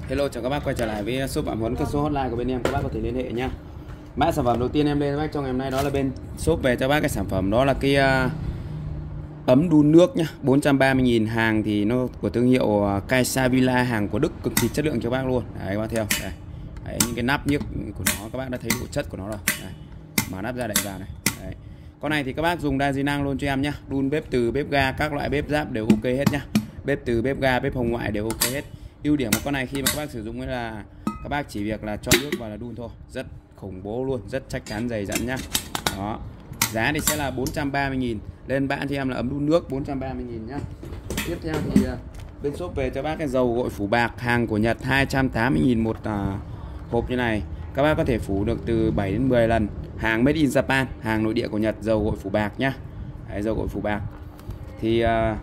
Hello, chào các bác quay trở lại với shop Phạm Huấn, các số hotline của bên em, các bác có thể liên hệ nhá. Mã sản phẩm đầu tiên em lên cho bác trong ngày hôm nay đó là bên shop về cho bác cái sản phẩm đó là cái ấm đun nước nhá, 430.000, hàng thì nó của thương hiệu Kaisa Villa, hàng của Đức, cực kỳ chất lượng cho bác luôn. Đấy các bác theo. Đây. Đấy, những cái nắp nhức của nó các bác đã thấy độ chất của nó rồi. Đây. Mở nắp ra đậy vào này. Đấy. Con này thì các bác dùng đa di năng luôn cho em nhá. Đun bếp từ, bếp ga, các loại bếp giáp đều ok hết nhá. Bếp từ, bếp ga, bếp hồng ngoại đều ok hết. Ưu điểm của con này khi mà các bác sử dụng ấy là các bác chỉ việc là cho nước vào là đun thôi, rất khủng bố luôn, rất chắc chắn, dày dặn nhá. Đó. Giá thì sẽ là 430.000. Lên bạn cho em là ấm đun nước 430.000 nhá. Tiếp theo thì bên shop về cho bác cái dầu gội phủ bạc, hàng của Nhật, 280.000 một hộp như này. Các bác có thể phủ được từ 7 đến 10 lần. Hàng made in Japan, hàng nội địa của Nhật, dầu gội phủ bạc nhá. Đấy, dầu gội phủ bạc. Thì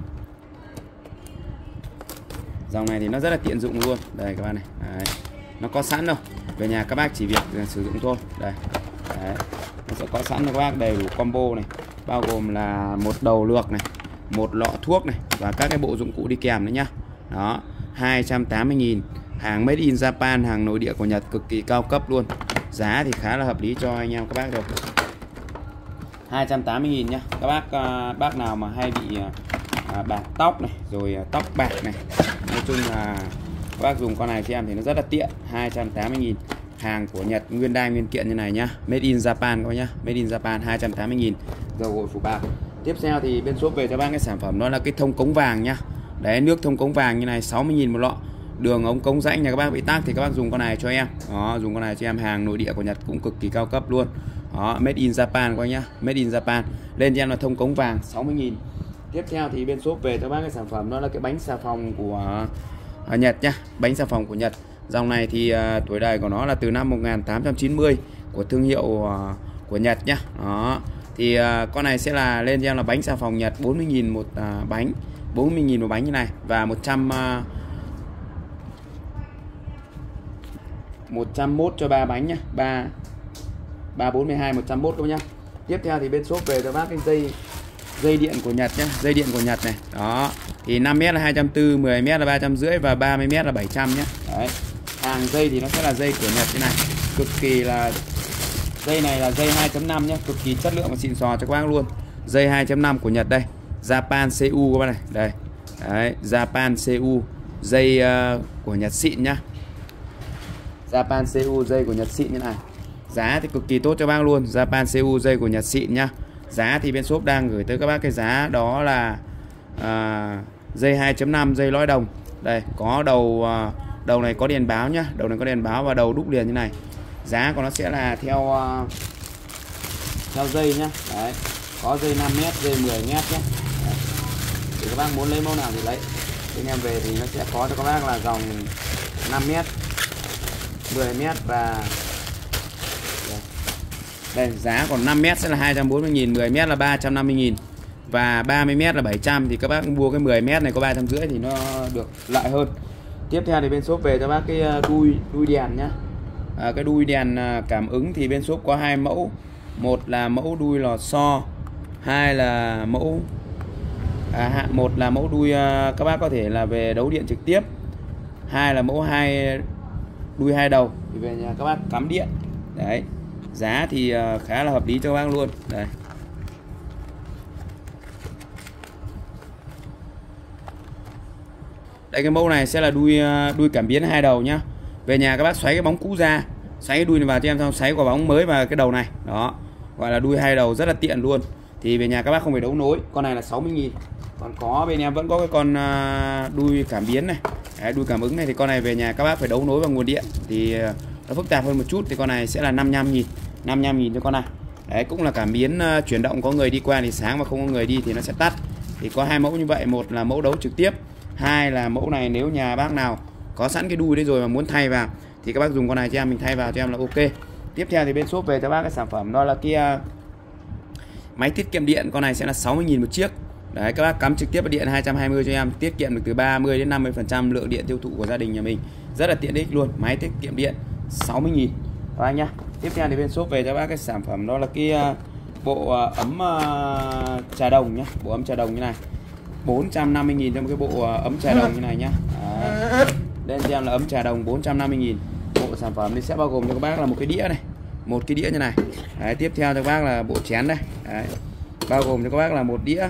dòng này thì nó rất là tiện dụng luôn. Đây các bạn này. Đấy. Nó có sẵn đâu. Về nhà các bác chỉ việc sử dụng thôi. Đây. Đấy. Nó sẽ có sẵn cho các bác đầy đủ combo này, bao gồm là một đầu lược này, một lọ thuốc này và các cái bộ dụng cụ đi kèm nữa nhá. Đó, 280.000, hàng made in Japan, hàng nội địa của Nhật, cực kỳ cao cấp luôn. Giá thì khá là hợp lý cho anh em các bác rồi. 280.000 nhá. Các bác nào mà hay bị bạc tóc này, rồi tóc bạc này, nói chung là các bác dùng con này cho em thì nó rất là tiện. 280.000, hàng của Nhật, nguyên đai nguyên kiện như này nhá, made in Japan các bác nhá, made in Japan, 280.000, dầu gội phủ bạc. Tiếp theo thì bên shop về cho bác cái sản phẩm đó là cái thông cống vàng nhá. Đấy, nước thông cống vàng như này, 60.000 một lọ. Đường ống cống rãnh nhà các bác bị tắc thì các bác dùng con này cho em. Đó, dùng con này cho em, hàng nội địa của Nhật cũng cực kỳ cao cấp luôn. Đó, made in Japan các bác nhá, made in Japan. Lên cho em là thông cống vàng, 60.000. Tiếp theo thì bên shop về cho bác cái sản phẩm đó là cái bánh xà phòng của Nhật nhá, bánh xà phòng của Nhật. Dòng này thì tuổi đời của nó là từ năm 1890 của thương hiệu của Nhật nhá. Đó. Thì con này sẽ là lên cho em là bánh xà phòng Nhật, 40.000 một bánh, 40.000 một bánh như này, và 101 cho 3 bánh nhá. 342 101 các nhá. Tiếp theo thì bên shop về cho bác cái dây điện của Nhật nhá, dây điện của Nhật này. Đó. Thì 5m là 240, 10m là 350 và 30m là 700 nhé. Đấy. Hàng dây thì nó sẽ là dây của Nhật thế này. Cực kỳ là, dây này là dây 2.5 nhé, cực kỳ chất lượng và xịn sò cho các bác luôn. Dây 2.5 của Nhật đây, Japan CU các bác này. Đây. Đấy, Japan CU, dây của Nhật xịn nhá. Japan CU, dây của Nhật xịn như này. Giá thì cực kỳ tốt cho bác luôn. Japan CU, dây của Nhật xịn nhá. Giá thì bên shop đang gửi tới các bác cái giá đó là dây 2.5, dây lõi đồng. Đây, có đầu này có đèn báo nhá, đầu này có đèn báo và đầu đúc liền như này. Giá của nó sẽ là theo dây nhá. Đấy, có dây 5m, dây 10m nhé. Đấy. Thì các bác muốn lấy mẫu nào thì lấy. Bên em về thì nó sẽ có cho các bác là dòng 5m, 10m và đây, giá còn 5m sẽ là 240.000, 10m là 350.000 và 30m là 700. Thì các bác mua cái 10m này có 350 thì nó được lợi hơn. Tiếp theo thì bên shop về cho bác cái đuôi đèn nhá. Cái đuôi đèn cảm ứng thì bên shop có hai mẫu. Một là mẫu đuôi lò xo, hai là mẫu một là mẫu đuôi các bác có thể là về đấu điện trực tiếp, hai là mẫu đuôi hai đầu thì về nhà các bác cắm điện. Đấy. Giá thì khá là hợp lý cho các bác luôn. Đây. Đây, cái mẫu này sẽ là đuôi cảm biến hai đầu nhá. Về nhà các bác xoáy cái bóng cũ ra, xoáy cái đuôi này vào cho em, xong xoáy quả bóng mới vào cái đầu này. Đó. Gọi là đuôi hai đầu, rất là tiện luôn. Thì về nhà các bác không phải đấu nối. Con này là 60.000. Còn có bên em vẫn có cái con đuôi cảm biến này. Đấy, đuôi cảm ứng này thì con này về nhà các bác phải đấu nối vào nguồn điện thì nó phức tạp hơn một chút, thì con này sẽ là 55.000. 55.000 cho con này. Đấy, cũng là cảm biến chuyển động, có người đi qua thì sáng mà không có người đi thì nó sẽ tắt. Thì có hai mẫu như vậy, một là mẫu đấu trực tiếp, hai là mẫu này nếu nhà bác nào có sẵn cái đuôi đấy rồi mà muốn thay vào thì các bác dùng con này cho em, mình thay vào cho em là ok. Tiếp theo thì bên shop về cho bác cái sản phẩm đó là kia máy tiết kiệm điện. Con này sẽ là 60.000 một chiếc. Đấy, các bác cắm trực tiếp vào điện 220 cho em, tiết kiệm được từ 30 đến 50% lượng điện tiêu thụ của gia đình nhà mình. Rất là tiện ích luôn, máy tiết kiệm điện 60.000 các bác nhá. Tiếp theo thì bên shop về cho bác cái sản phẩm đó là cái bộ ấm trà đồng nhá, bộ ấm trà đồng như này. 450.000 cho một cái bộ ấm trà đồng như này nhá. Đấy. Lên cho em là ấm trà đồng 450.000. Bộ sản phẩm thì sẽ bao gồm cho các bác là một cái đĩa này, một cái đĩa như này. Đấy, tiếp theo cho các bác là bộ chén đây. Đấy, bao gồm cho các bác là một đĩa.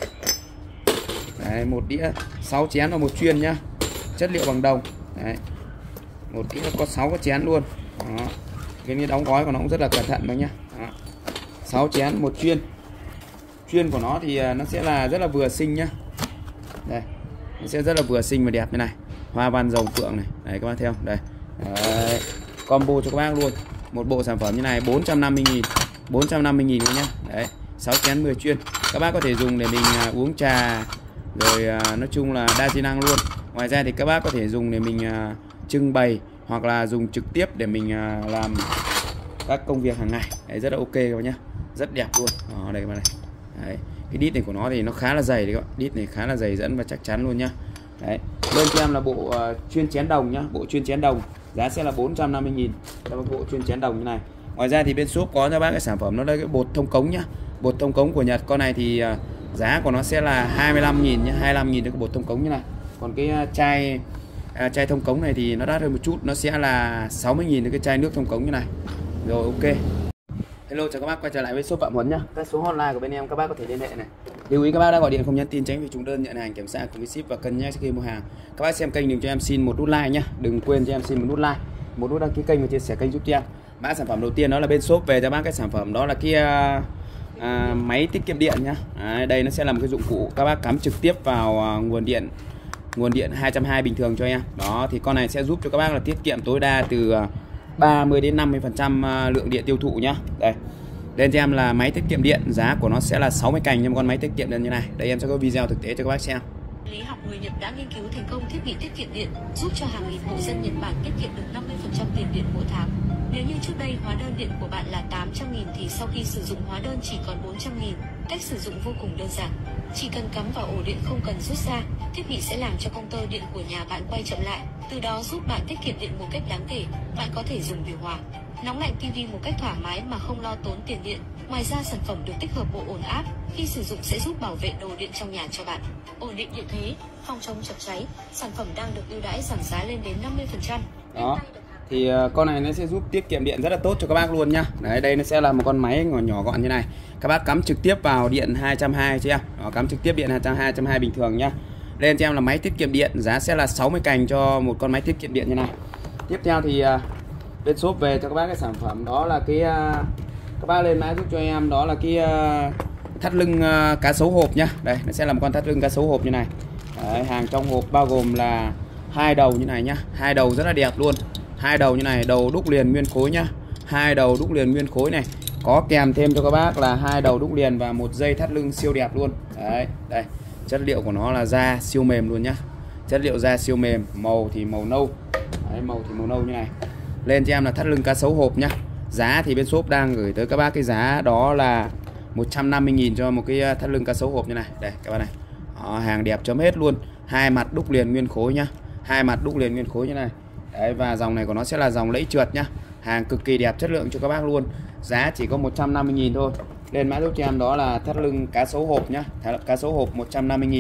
Đấy, một đĩa 6 chén và một chuyên nhá, chất liệu bằng đồng. Đấy, một đĩa có 6 cái chén luôn. Đó, cái đóng gói của nó cũng rất là cẩn thận đấy nhá. Đó, 6 chén một chuyên. Chuyên của nó thì nó sẽ là rất là vừa xinh nhá. Đây, nó sẽ rất là vừa xinh và đẹp như này, hoa văn rồng phượng này. Đấy các bác theo đây. Đấy, combo cho các bác luôn. Một bộ sản phẩm như này 450.000, 450.000 nhá. Đấy, 6 chén 10 chuyên. Các bác có thể dùng để mình uống trà, rồi nói chung là đa di năng luôn. Ngoài ra thì các bác có thể dùng để mình trưng bày, hoặc là dùng trực tiếp để mình làm các công việc hàng ngày. Đấy, rất là ok các bác nhá, rất đẹp luôn. Đó, đây các bác này. Đấy, cái đít này của nó thì nó khá là dày đấy các bạn, đít này khá là dày dẫn và chắc chắn luôn nhá. Đấy, lên cho em là bộ chuyên chén đồng nhá, bộ chuyên chén đồng giá sẽ là 450.000 cho bộ chuyên chén đồng như này. Ngoài ra thì bên shop có cho bác cái sản phẩm nó đây, cái bột thông cống nhá, bột thông cống của Nhật. Con này thì giá của nó sẽ là 25.000 nhá, 25.000 cho cái bột thông cống như này. Còn cái chai thông cống này thì nó đắt hơn một chút, nó sẽ là 60.000 cho cái chai nước thông cống như này. Rồi ok. Hello, chào các bác quay trở lại với shop Phạm Huấn nhá. Các số hotline của bên em các bác có thể liên hệ này. Lưu ý các bác đã gọi điện không nhắn tin tránh việc trùng đơn, nhận hàng kiểm tra cùng với ship và cân nhắc khi mua hàng. Các bác xem kênh đừng cho em xin một nút like nhá, đừng quên cho em xin một nút like, một nút đăng ký kênh và chia sẻ kênh giúp cho em. Mã sản phẩm đầu tiên đó là bên shop về cho bác cái sản phẩm đó là cái máy tiết kiệm điện nhá. Đây nó sẽ là một cái dụng cụ các bác cắm trực tiếp vào nguồn điện 220 bình thường cho em. Đó thì con này sẽ giúp cho các bác là tiết kiệm tối đa từ 30 đến 50% lượng điện tiêu thụ nhá. Đây, lên cho em là máy tiết kiệm điện, giá của nó sẽ là 60 cành cho một con máy tiết kiệm điện như này. Đây em sẽ có video thực tế cho các bác xem. Lý học người Nhật đã nghiên cứu thành công thiết bị tiết kiệm điện, giúp cho hàng nghìn hộ dân Nhật Bản tiết kiệm được 50% tiền điện mỗi tháng. Nếu như trước đây hóa đơn điện của bạn là 800.000 thì sau khi sử dụng hóa đơn chỉ còn 400.000. Cách sử dụng vô cùng đơn giản. Chỉ cần cắm vào ổ điện không cần rút ra, thiết bị sẽ làm cho công tơ điện của nhà bạn quay chậm lại, từ đó giúp bạn tiết kiệm điện một cách đáng kể. Bạn có thể dùng điều hòa, nóng lạnh tivi một cách thoải mái mà không lo tốn tiền điện. Ngoài ra sản phẩm được tích hợp bộ ổn áp, khi sử dụng sẽ giúp bảo vệ đồ điện trong nhà cho bạn. Ổn định điện thế, phòng chống chập cháy, sản phẩm đang được ưu đãi giảm giá lên đến 50%. Đó. Thì con này nó sẽ giúp tiết kiệm điện rất là tốt cho các bác luôn nhá. Đấy, đây nó sẽ là một con máy nhỏ gọn như này. Các bác cắm trực tiếp vào điện 220 cho em. Đó, cắm trực tiếp điện 220 bình thường nhá. Lên cho em là máy tiết kiệm điện, giá sẽ là 60 cành cho một con máy tiết kiệm điện như này. Tiếp theo thì bên shop về cho các bác cái sản phẩm đó là cái các bác lên mã giúp cho em đó là cái thắt lưng cá sấu hộp nhá. Đây, nó sẽ là một con thắt lưng cá sấu hộp như này. Đấy, hàng trong hộp bao gồm là 2 đầu như này nhá, 2 đầu rất là đẹp luôn. 2 đầu như này, đầu đúc liền nguyên khối nhá. 2 đầu đúc liền nguyên khối này. Có kèm thêm cho các bác là 2 đầu đúc liền và một dây thắt lưng siêu đẹp luôn. Đấy, đây. Chất liệu của nó là da siêu mềm luôn nhá. Chất liệu da siêu mềm, màu thì màu nâu. Đấy, màu thì màu nâu như này. Lên cho em là thắt lưng cá sấu hộp nhá. Giá thì bên shop đang gửi tới các bác cái giá đó là 150.000 cho một cái thắt lưng cá sấu hộp như này. Đây các bác này. Đó, hàng đẹp chấm hết luôn. 2 mặt đúc liền nguyên khối nhá. 2 mặt đúc liền nguyên khối như này. Đấy, và dòng này của nó sẽ là dòng lẫy trượt nhá. Hàng cực kỳ đẹp, chất lượng cho các bác luôn. Giá chỉ có 150.000 thôi. Lên mã giúp cho em đó là thắt lưng cá sấu hộp nhá. Cá sấu hộp 150.000.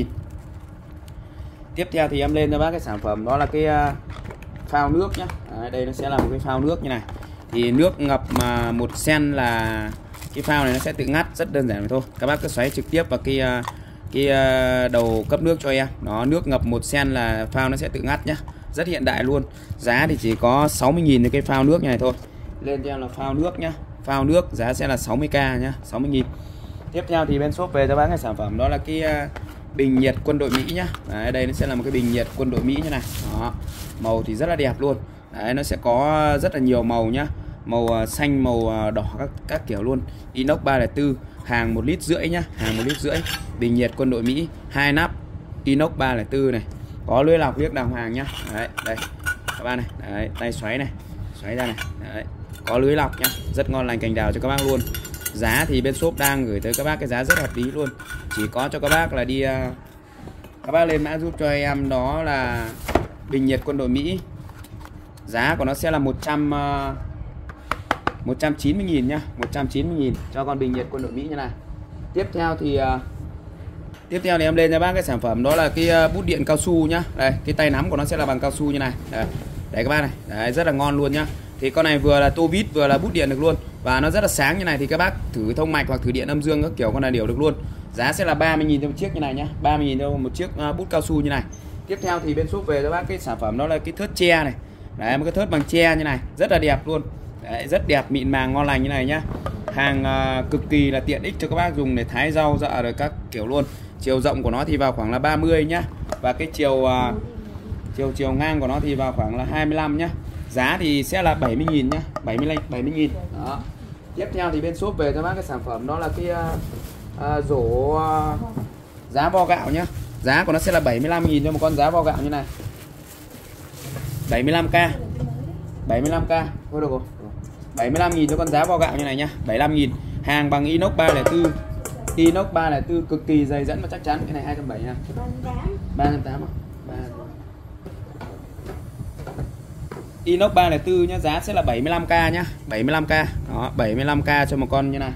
Tiếp theo thì em lên cho bác cái sản phẩm đó là cái phao nước nhá. Đấy, đây nó sẽ là một cái phao nước như này. Thì nước ngập mà 1 sen là cái phao này nó sẽ tự ngắt, rất đơn giản thôi. Các bác cứ xoáy trực tiếp vào cái đầu cấp nước cho em. Đó, nước ngập 1 sen là phao nó sẽ tự ngắt nhá. Rất hiện đại luôn. Giá thì chỉ có 60.000 cho cái phao nước như này thôi. Lên cho em là phao nước nhá. Phao nước giá sẽ là 60k nhá, 60.000. Tiếp theo thì bên shop về cho bác cái sản phẩm đó là cái bình nhiệt quân đội Mỹ nhá. Đấy, đây nó sẽ là một cái bình nhiệt quân đội Mỹ như này. Đó, màu thì rất là đẹp luôn. Đấy, nó sẽ có rất là nhiều màu nhá. Màu xanh, màu đỏ các kiểu luôn. Inox 304, hàng 1,5 lít nhá, hàng 1,5 lít. Bình nhiệt quân đội Mỹ, 2 nắp, inox 304 này. Có lưới lọc liếc đàng hoàng nhá. Đấy, đây các bạn này. Đấy, tay xoáy này, xoáy ra này. Đấy, có lưới lọc nhá, rất ngon lành cành đào cho các bác luôn. Giá thì bên shop đang gửi tới các bác cái giá rất hợp lý luôn. Chỉ có cho các bác là đi các bác lên mã giúp cho em đó là bình nhiệt quân đội Mỹ. Giá của nó sẽ là 190.000 nhá, 190.000 cho con bình nhiệt quân đội Mỹ như này. Tiếp theo thì Tiếp theo thì em lên cho bác cái sản phẩm đó là cái bút điện cao su nhá. Đây, cái tay nắm của nó sẽ là bằng cao su như này. Đấy các bác này, đấy, rất là ngon luôn nhá. Thì con này vừa là tô vít vừa là bút điện được luôn, và nó rất là sáng như này, thì các bác thử thông mạch hoặc thử điện âm dương các kiểu con này đều được luôn. Giá sẽ là 30.000 cho một chiếc như này nhá, 30.000 cho một chiếc bút cao su như này. Tiếp theo thì bên shop về cho bác cái sản phẩm đó là cái thớt tre này. Đấy, một cái thớt bằng tre như này, rất là đẹp luôn. Đấy, rất đẹp, mịn màng, ngon lành như này nhá. Hàng cực kỳ là tiện ích cho các bác dùng để thái rau dạ rồi các kiểu luôn. Chiều rộng của nó thì vào khoảng là 30 nhá, và cái chiều ngang của nó thì vào khoảng là 25 nhá. Giá thì sẽ là 70.000 nhá, 70.000. Đó. Tiếp theo thì bên shop về cho bác cái sản phẩm đó là cái rổ giá vo gạo nhá. Giá của nó sẽ là 75.000 cho một con giá vo gạo như này. 75k. 75k. Thôi được rồi. 75.000 cho con giá vo gạo như này nhá, 75.000. Hàng bằng inox 304. Inox 304 cực kỳ dày dẫn và chắc chắn. Cái này 270 nha. 380 à? Inox 304 nhá, giá sẽ là 75k nhá, 75k. Đó, 75k cho một con như này.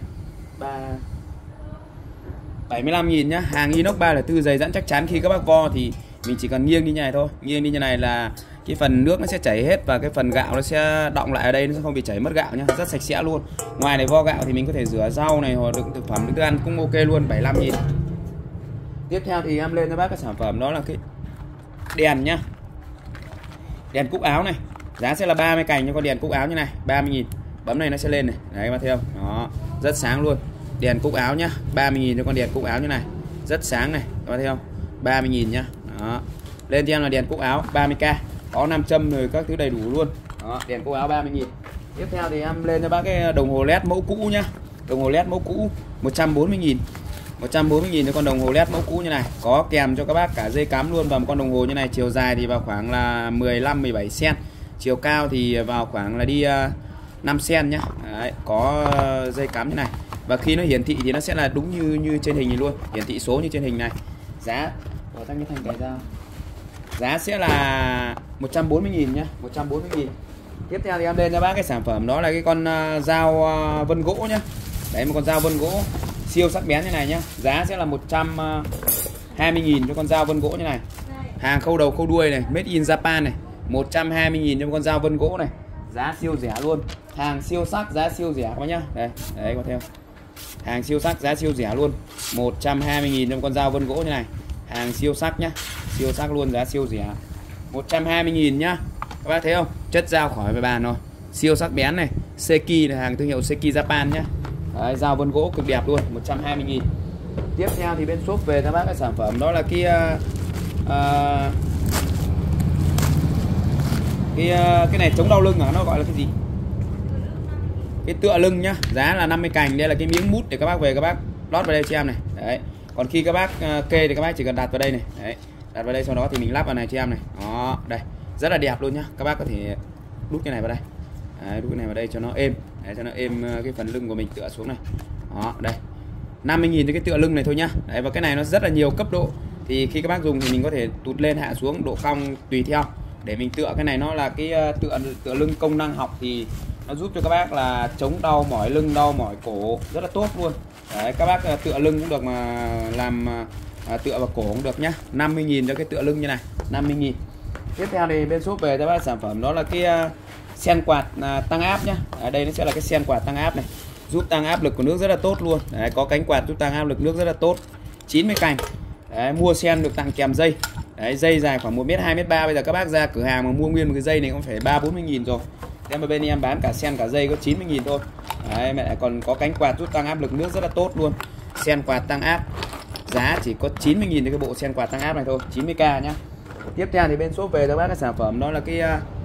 75.000 nhá, hàng inox 304 dày dẫn chắc chắn. Khi các bác vo thì mình chỉ cần nghiêng đi như này thôi, nghiêng đi như này là cái phần nước nó sẽ chảy hết và cái phần gạo nó sẽ đọng lại ở đây, nó sẽ không bị chảy mất gạo nhá, rất sạch sẽ luôn. Ngoài này vo gạo thì mình có thể rửa rau này hoặc đựng thực phẩm, đựng thức ăn cũng ok luôn, 75.000. Tiếp theo thì em lên cho bác cái sản phẩm đó là cái đèn nhá, đèn cúc áo này. Giá sẽ là 30 cành cho con đèn cúc áo như này, 30.000. Bấm này nó sẽ lên này, đấy các bác thấy không? Đó, rất sáng luôn. Đèn cúc áo nhá, 30.000 cho con đèn cúc áo như này, rất sáng này, các bác thấy không? 30.000 nhá. Đó. Lên cho em là đèn cúc áo 30k, có nam châm rồi các thứ đầy đủ luôn. Đó, đèn cúc áo 30.000. Tiếp theo thì em lên cho bác cái đồng hồ led mẫu cũ nhá. Đồng hồ led mẫu cũ 140.000. 140.000 cho con đồng hồ led mẫu cũ như này, có kèm cho các bác cả dây cắm luôn và một con đồng hồ như này. Chiều dài thì vào khoảng là 15-17 cm, chiều cao thì vào khoảng là đi 5 cm nhá. Đấy, có dây cắm như này, và khi nó hiển thị thì nó sẽ là đúng như trên hình này luôn, hiển thị số như trên hình này. Giá của tăng cái thành cái dao, giá sẽ là 140.000 nhá, 140.000. Tiếp theo thì em lên cho bác cái sản phẩm đó là cái con dao vân gỗ nhá. Đấy, một con dao vân gỗ siêu sắc bén như này nhá. Giá sẽ là 120.000 cho con dao vân gỗ như này. Hàng khâu đầu khâu đuôi này, made in Japan này. 120.000 cho con dao vân gỗ này. Giá siêu rẻ luôn. Hàng siêu sắc, giá siêu rẻ các bác nhá. Đây, đấy có theo. Hàng siêu sắc, giá siêu rẻ luôn. 120.000 cho con dao vân gỗ như này. Hàng siêu sắc nhá. Siêu sắc luôn, giá siêu rẻ. 120.000 nhá. Các bác thấy không? Chất dao khỏi về bàn rồi. Siêu sắc bén này. Seki là hàng thương hiệu Seki Japan nhá. Đấy, dao vân gỗ cực đẹp luôn, 120.000. Tiếp theo thì bên shop về cho bác cái sản phẩm đó là cái này chống đau lưng, nó gọi là cái gì? Cái tựa lưng nhá, giá là 50 cành. Đây là cái miếng mút để các bác về các bác lót vào đây cho em này. Đấy. Còn khi các bác kê thì các bác chỉ cần đặt vào đây này. Đấy. Đặt vào đây, sau đó thì mình lắp vào này cho em này. Đó, đây. Rất là đẹp luôn nhá. Các bác có thể đút cái này vào đây. Đấy, đút cái này vào đây cho nó êm. Đấy, cho nó êm cái phần lưng của mình tựa xuống này. Đó, đây. 50.000 cho cái tựa lưng này thôi nhá. Đấy, và cái này nó rất là nhiều cấp độ. Thì khi các bác dùng thì mình có thể tụt lên hạ xuống độ cong tùy theo để mình tựa. Cái này nó là cái tựa lưng công năng học, thì nó giúp cho các bác là chống đau mỏi lưng, đau mỏi cổ rất là tốt luôn. Đấy, các bác tựa lưng cũng được mà làm tựa vào cổ cũng được nhá. 50.000 cho cái tựa lưng như này, 50.000. Tiếp theo thì bên shop về cho bác sản phẩm đó là cái sen quạt tăng áp nhá. Ở đây nó sẽ là cái sen quạt tăng áp này, giúp tăng áp lực của nước rất là tốt luôn. Đấy, có cánh quạt giúp tăng áp lực nước rất là tốt. 90 cành. Đấy, mua sen được tặng kèm dây. Đấy, dây dài khoảng 1m, 2m3. Bây giờ các bác ra cửa hàng mà mua nguyên một cái dây này cũng phải 30-40.000 rồi. Em ở bên em bán cả sen cả dây có 90.000 thôi. Đấy, mẹ còn có cánh quạt giúp tăng áp lực nước rất là tốt luôn. Sen quạt tăng áp, giá chỉ có 90.000 cho cái bộ sen quạt tăng áp này thôi, 90k nhá. Tiếp theo thì bên shop về cho bác cái sản phẩm đó là cái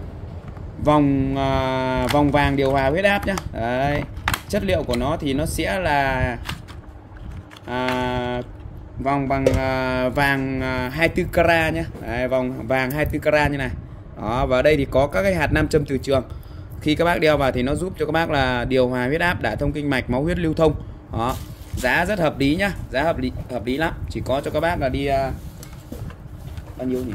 vòng vàng điều hòa huyết áp nhá. Đấy, chất liệu của nó thì nó sẽ là vòng bằng vàng 24 carat nhá. Đấy, vòng vàng 24 carat như này. Đó, và ở đây thì có các cái hạt nam châm từ trường. Khi các bác đeo vào thì nó giúp cho các bác là điều hòa huyết áp, đả thông kinh mạch, máu huyết lưu thông. Đó, giá rất hợp lý nhá, giá hợp lý lắm. Chỉ có cho các bác là đi bao nhiêu nhỉ?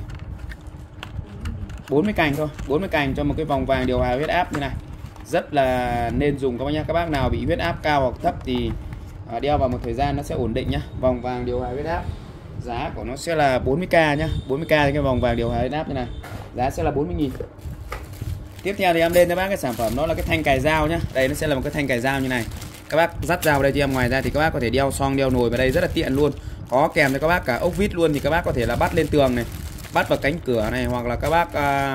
40 cành thôi, 40 cành cho một cái vòng vàng điều hòa huyết áp như này. Rất là nên dùng các bác nhá. Các bác nào bị huyết áp cao hoặc thấp thì đeo vào một thời gian nó sẽ ổn định nhá. Vòng vàng điều hòa huyết áp Giá của nó sẽ là 40k nhá, 40k cái vòng vàng điều hòa ấn áp như này. Giá sẽ là 40.000. Tiếp theo thì em lên cho bác cái sản phẩm đó là cái thanh cài dao nhá. Đây nó sẽ là một cái thanh cài dao như này. Các bác dắt dao vào đây cho em, ngoài ra thì các bác có thể đeo xoong, đeo nồi vào đây rất là tiện luôn. Có kèm cho các bác cả ốc vít luôn, thì các bác có thể là bắt lên tường này, bắt vào cánh cửa này, hoặc là các bác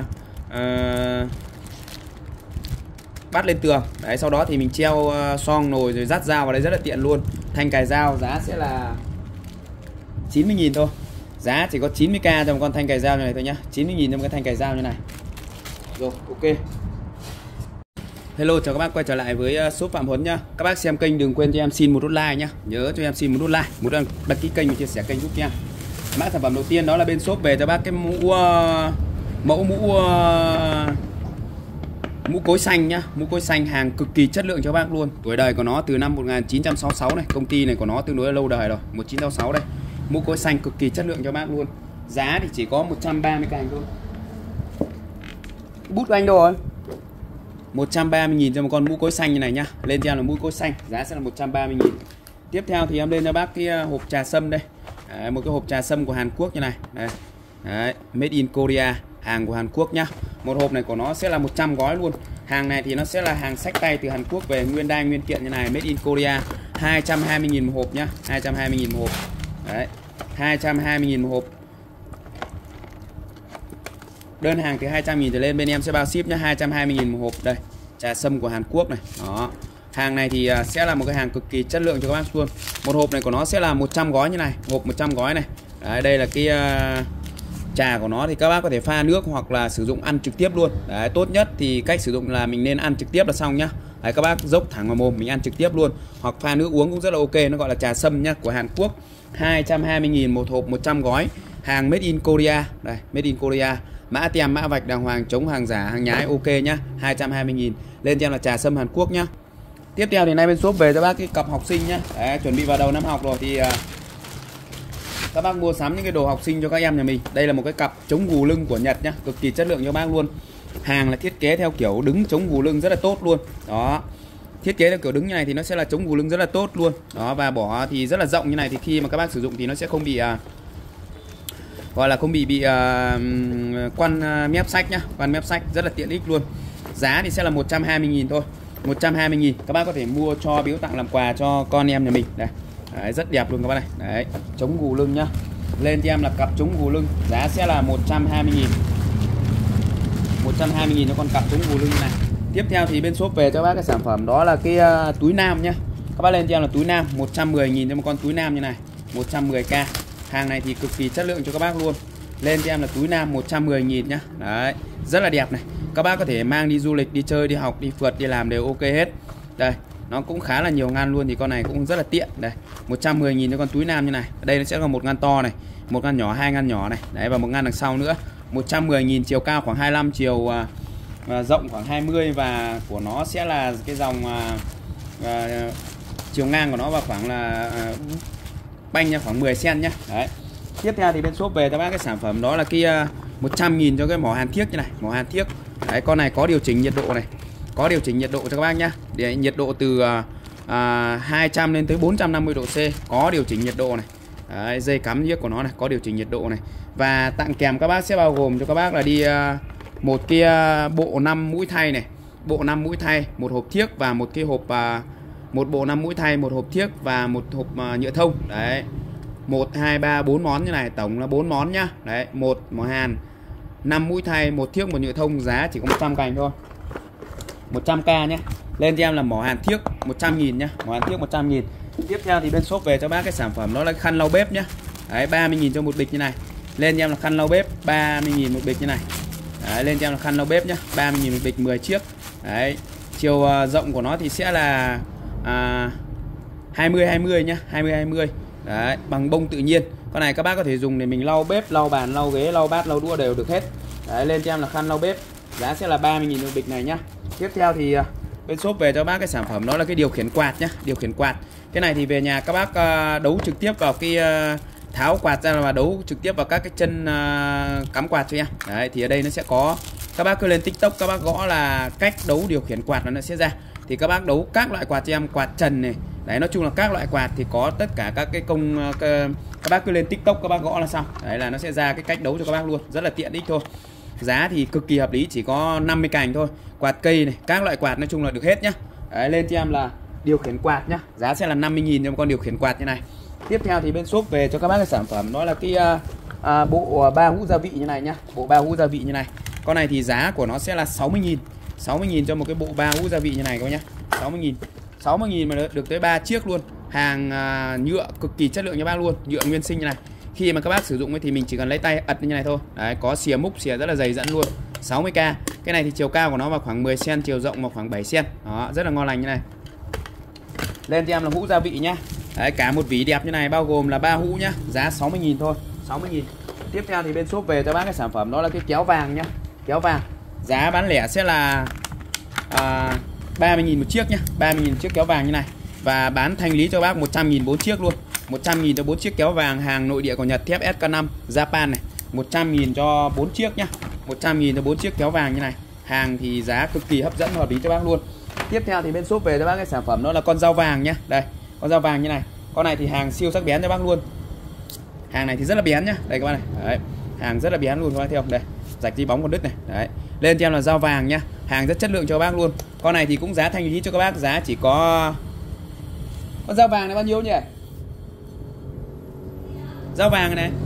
bắt lên tường. Đấy, sau đó thì mình treo xoong nồi rồi dắt dao vào đây rất là tiện luôn. Thanh cài dao giá sẽ là 90.000 thôi. Giá chỉ có 90k cho một con thanh cài dao như này thôi nhá. 90.000 cho một cái thanh cài dao như này. Rồi, ok. Hello, chào các bác quay trở lại với shop Phạm Huấn nhá. Các bác xem kênh đừng quên cho em xin một nút like nhá. Nhớ cho em xin một nút like, một đăng ký kênh và chia sẻ kênh giúp nha. Mã sản phẩm đầu tiên đó là bên shop về cho bác cái mũ cối xanh nhá. Mũ cối xanh hàng cực kỳ chất lượng cho các bác luôn. Tuổi đời của nó từ năm 1966 này, công ty này của nó tương đối là lâu đời rồi, 1966 đây. Mũ cối xanh cực kỳ chất lượng cho các bác luôn. Giá thì chỉ có 130.000 thôi. Bút của anh đâu rồi? 130.000 cho một con mũ cối xanh như này nhá. Lên cho em là mũ cối xanh, giá sẽ là 130.000. Tiếp theo thì em lên cho bác cái hộp trà sâm đây. Đấy, một cái hộp trà sâm của Hàn Quốc như này. Đây. Đấy, made in Korea, hàng của Hàn Quốc nhá. Một hộp này của nó sẽ là 100 gói luôn. Hàng này thì nó sẽ là hàng xách tay từ Hàn Quốc về, nguyên đai nguyên kiện như này, made in Korea. 220.000 một hộp nhá, 220.000 một hộp. Đấy, 220.000 một hộp. Đơn hàng từ 200.000 trở lên bên em sẽ bao ship nhá, 220.000 một hộp. Đây, trà sâm của Hàn Quốc này. Đó. Hàng này thì sẽ là một cái hàng cực kỳ chất lượng cho các bác luôn. Một hộp này của nó sẽ là 100 gói như này, hộp 100 gói này. Đấy, đây là cái trà của nó thì các bác có thể pha nước hoặc là sử dụng ăn trực tiếp luôn. Đấy, tốt nhất thì cách sử dụng là mình nên ăn trực tiếp là xong nhá. Đấy, các bác dốc thẳng vào mồm mình ăn trực tiếp luôn, hoặc pha nước uống cũng rất là ok. Nó gọi là trà sâm nhá, của Hàn Quốc. 220.000 một hộp 100 gói, hàng made in Korea. Đây, made in Korea. Mã tem mã vạch đàng hoàng, chống hàng giả hàng nhái ok nhá. 220.000. Lên cho em là trà sâm Hàn Quốc nhá. Tiếp theo thì nay bên shop về cho bác cái cặp học sinh nhá. Đấy, chuẩn bị vào đầu năm học rồi thì các bác mua sắm những cái đồ học sinh cho các em nhà mình. Đây là một cái cặp chống gù lưng của Nhật nhá, cực kỳ chất lượng cho bác luôn. Hàng là thiết kế theo kiểu đứng chống gù lưng rất là tốt luôn. Đó. Thiết kế theo kiểu đứng như này thì nó sẽ là chống gù lưng rất là tốt luôn. Đó, và bỏ thì rất là rộng như này thì khi mà các bác sử dụng thì nó sẽ không bị gọi là không bị quăn mép sách nhá, quăn mép sách rất là tiện ích luôn. Giá thì sẽ là 120.000 thôi. 120.000. Các bác có thể mua cho biếu tặng làm quà cho con em nhà mình. Đây. Đấy, rất đẹp luôn các bác này. Đấy, chống gù lưng nhá. Lên cho em là cặp chống gù lưng, giá sẽ là 120.000. 120.000 cho con cặp chống gù lưng như này. Tiếp theo thì bên shop về cho bác cái sản phẩm đó là cái túi nam nhá. Các bác lên cho em là túi nam, 110.000 cho một con túi nam như này, 110k. Hàng này thì cực kỳ chất lượng cho các bác luôn. Lên cho em là túi nam 110.000 nhá. Đấy, rất là đẹp này. Các bác có thể mang đi du lịch, đi chơi, đi học, đi phượt, đi làm đều ok hết. Đây, nó cũng khá là nhiều ngăn luôn, thì con này cũng rất là tiện. Đây, 110.000 cho con túi nam như này. Ở đây nó sẽ có một ngăn to này, một ngăn nhỏ, hai ngăn nhỏ này. Đấy, và một ngăn đằng sau nữa. 110.000, chiều cao khoảng 25, chiều rộng khoảng 20, và của nó sẽ là cái dòng chiều ngang của nó vào khoảng là banh nha, khoảng 10 cm nhá. Đấy. Tiếp theo thì bên shop về cho bác cái sản phẩm đó là cái 100.000 cho cái mỏ hàn thiếc như này, mỏ hàn thiếc. Đấy, con này có điều chỉnh nhiệt độ này, có điều chỉnh nhiệt độ cho các bác nhá. Để nhiệt độ từ 200 lên tới 450 độ C, có điều chỉnh nhiệt độ này. Đấy, dây cắm thiếc của nó này, có điều chỉnh nhiệt độ này. Và tặng kèm các bác sẽ bao gồm cho các bác là đi một cái bộ 5 mũi thay này, bộ 5 mũi thay, một hộp thiếc và một cái hộp một bộ 5 mũi thay, một hộp thiếc và một hộp nhựa thông. Đấy. 1 2 3 4 món như này, tổng là 4 món nhá. Đấy, một mỏ hàn, 5 mũi thay, một thiếc, một nhựa thông, giá chỉ có 100 cành thôi. 100k nhé. Lên cho em là mỏ hàn thiếc 100.000 nhá, mỏ hàn thiếc 100.000. Tiếp theo thì bên shop về cho bác cái sản phẩm đó là khăn lau bếp nhá. Đấy, 30.000 cho một bịch như này. Lên cho em là khăn lau bếp 30.000 một bịch như này. Đấy, lên cho em là khăn lau bếp nhá, 30.000 một bịch, 10 chiếc. Đấy, chiều rộng của nó thì sẽ là 20-20 nhá, 20-20. Đấy, bằng bông tự nhiên. Con này các bác có thể dùng để mình lau bếp, lau bàn, lau ghế, lau bát, lau đũa đều được hết. Đấy, lên cho em là khăn lau bếp, giá sẽ là 30.000 một bịch này nhá. Tiếp theo thì bên shop về cho bác cái sản phẩm đó là cái điều khiển quạt nhá, điều khiển quạt. Cái này thì về nhà các bác đấu trực tiếp vào cái tháo quạt ra và đấu trực tiếp vào các cái chân cắm quạt cho em. Đấy, thì ở đây nó sẽ có, các bác cứ lên TikTok các bác gõ là cách đấu điều khiển quạt và nó sẽ ra. Thì các bác đấu các loại quạt cho em, quạt trần này, Đấy, nói chung là các loại quạt thì có tất cả các cái các bác cứ lên TikTok các bác gõ là xong. Đấy là nó sẽ ra cái cách đấu cho các bác luôn, rất là tiện ích thôi. Giá thì cực kỳ hợp lý, chỉ có 50 cành thôi. Quạt cây này, các loại quạt nói chung là được hết nhá. Đấy, lên cho em là điều khiển quạt nhá. Giá sẽ là 50.000 cho một con điều khiển quạt như này. Tiếp theo thì bên shop về cho các bác cái sản phẩm đó là cái bộ 3 hũ gia vị như này nhá. Bộ 3 hũ gia vị như này. Con này thì giá của nó sẽ là 60.000. 60.000 cho một cái bộ 3 hũ gia vị như này các bác nhá. 60.000. 60.000 mà được tới 3 chiếc luôn. Hàng nhựa cực kỳ chất lượng cho bác luôn, nhựa nguyên sinh như này. Khi mà các bác sử dụng thì mình chỉ cần lấy tay ật như này thôi. Đấy, có xìa múc, xìa rất là dày dẫn luôn. 60k. Cái này thì chiều cao của nó vào khoảng 10 cm, chiều rộng vào khoảng 7 cm. Đó, rất là ngon lành như này. Lên cho em là hũ gia vị nhá. Đấy, cả một vỉ đẹp như này bao gồm là 3 hũ nhá, giá 60.000 thôi, 60.000. Tiếp theo thì bên shop về cho bác cái sản phẩm đó là cái kéo vàng nhá. Kéo vàng. Giá bán lẻ sẽ là 30.000 một chiếc nhá, 30.000 chiếc kéo vàng như này. Và bán thanh lý cho bác 100.000 4 chiếc luôn. 100.000 cho 4 chiếc kéo vàng hàng nội địa của Nhật, thép SK5 Japan này. 100.000 cho 4 chiếc nhá. 100.000 cho 4 chiếc kéo vàng như này. Hàng thì giá cực kỳ hấp dẫn và hợp lý cho bác luôn. Tiếp theo thì bên shop về cho bác cái sản phẩm đó là con dao vàng nhá. Đây, con dao vàng như này. Con này thì hàng siêu sắc bén cho bác luôn. Hàng này thì rất là bén nhá. Đây các bác này. Đấy, hàng rất là bén luôn các bác thấy không? Đây, rạch di bóng còn đứt này. Đấy. Lên cho em là dao vàng nhá. Hàng rất chất lượng cho bác luôn. Con này thì cũng giá thanh lý cho các bác, giá chỉ có con dao vàng này bao nhiêu nhỉ? Dao vàng này.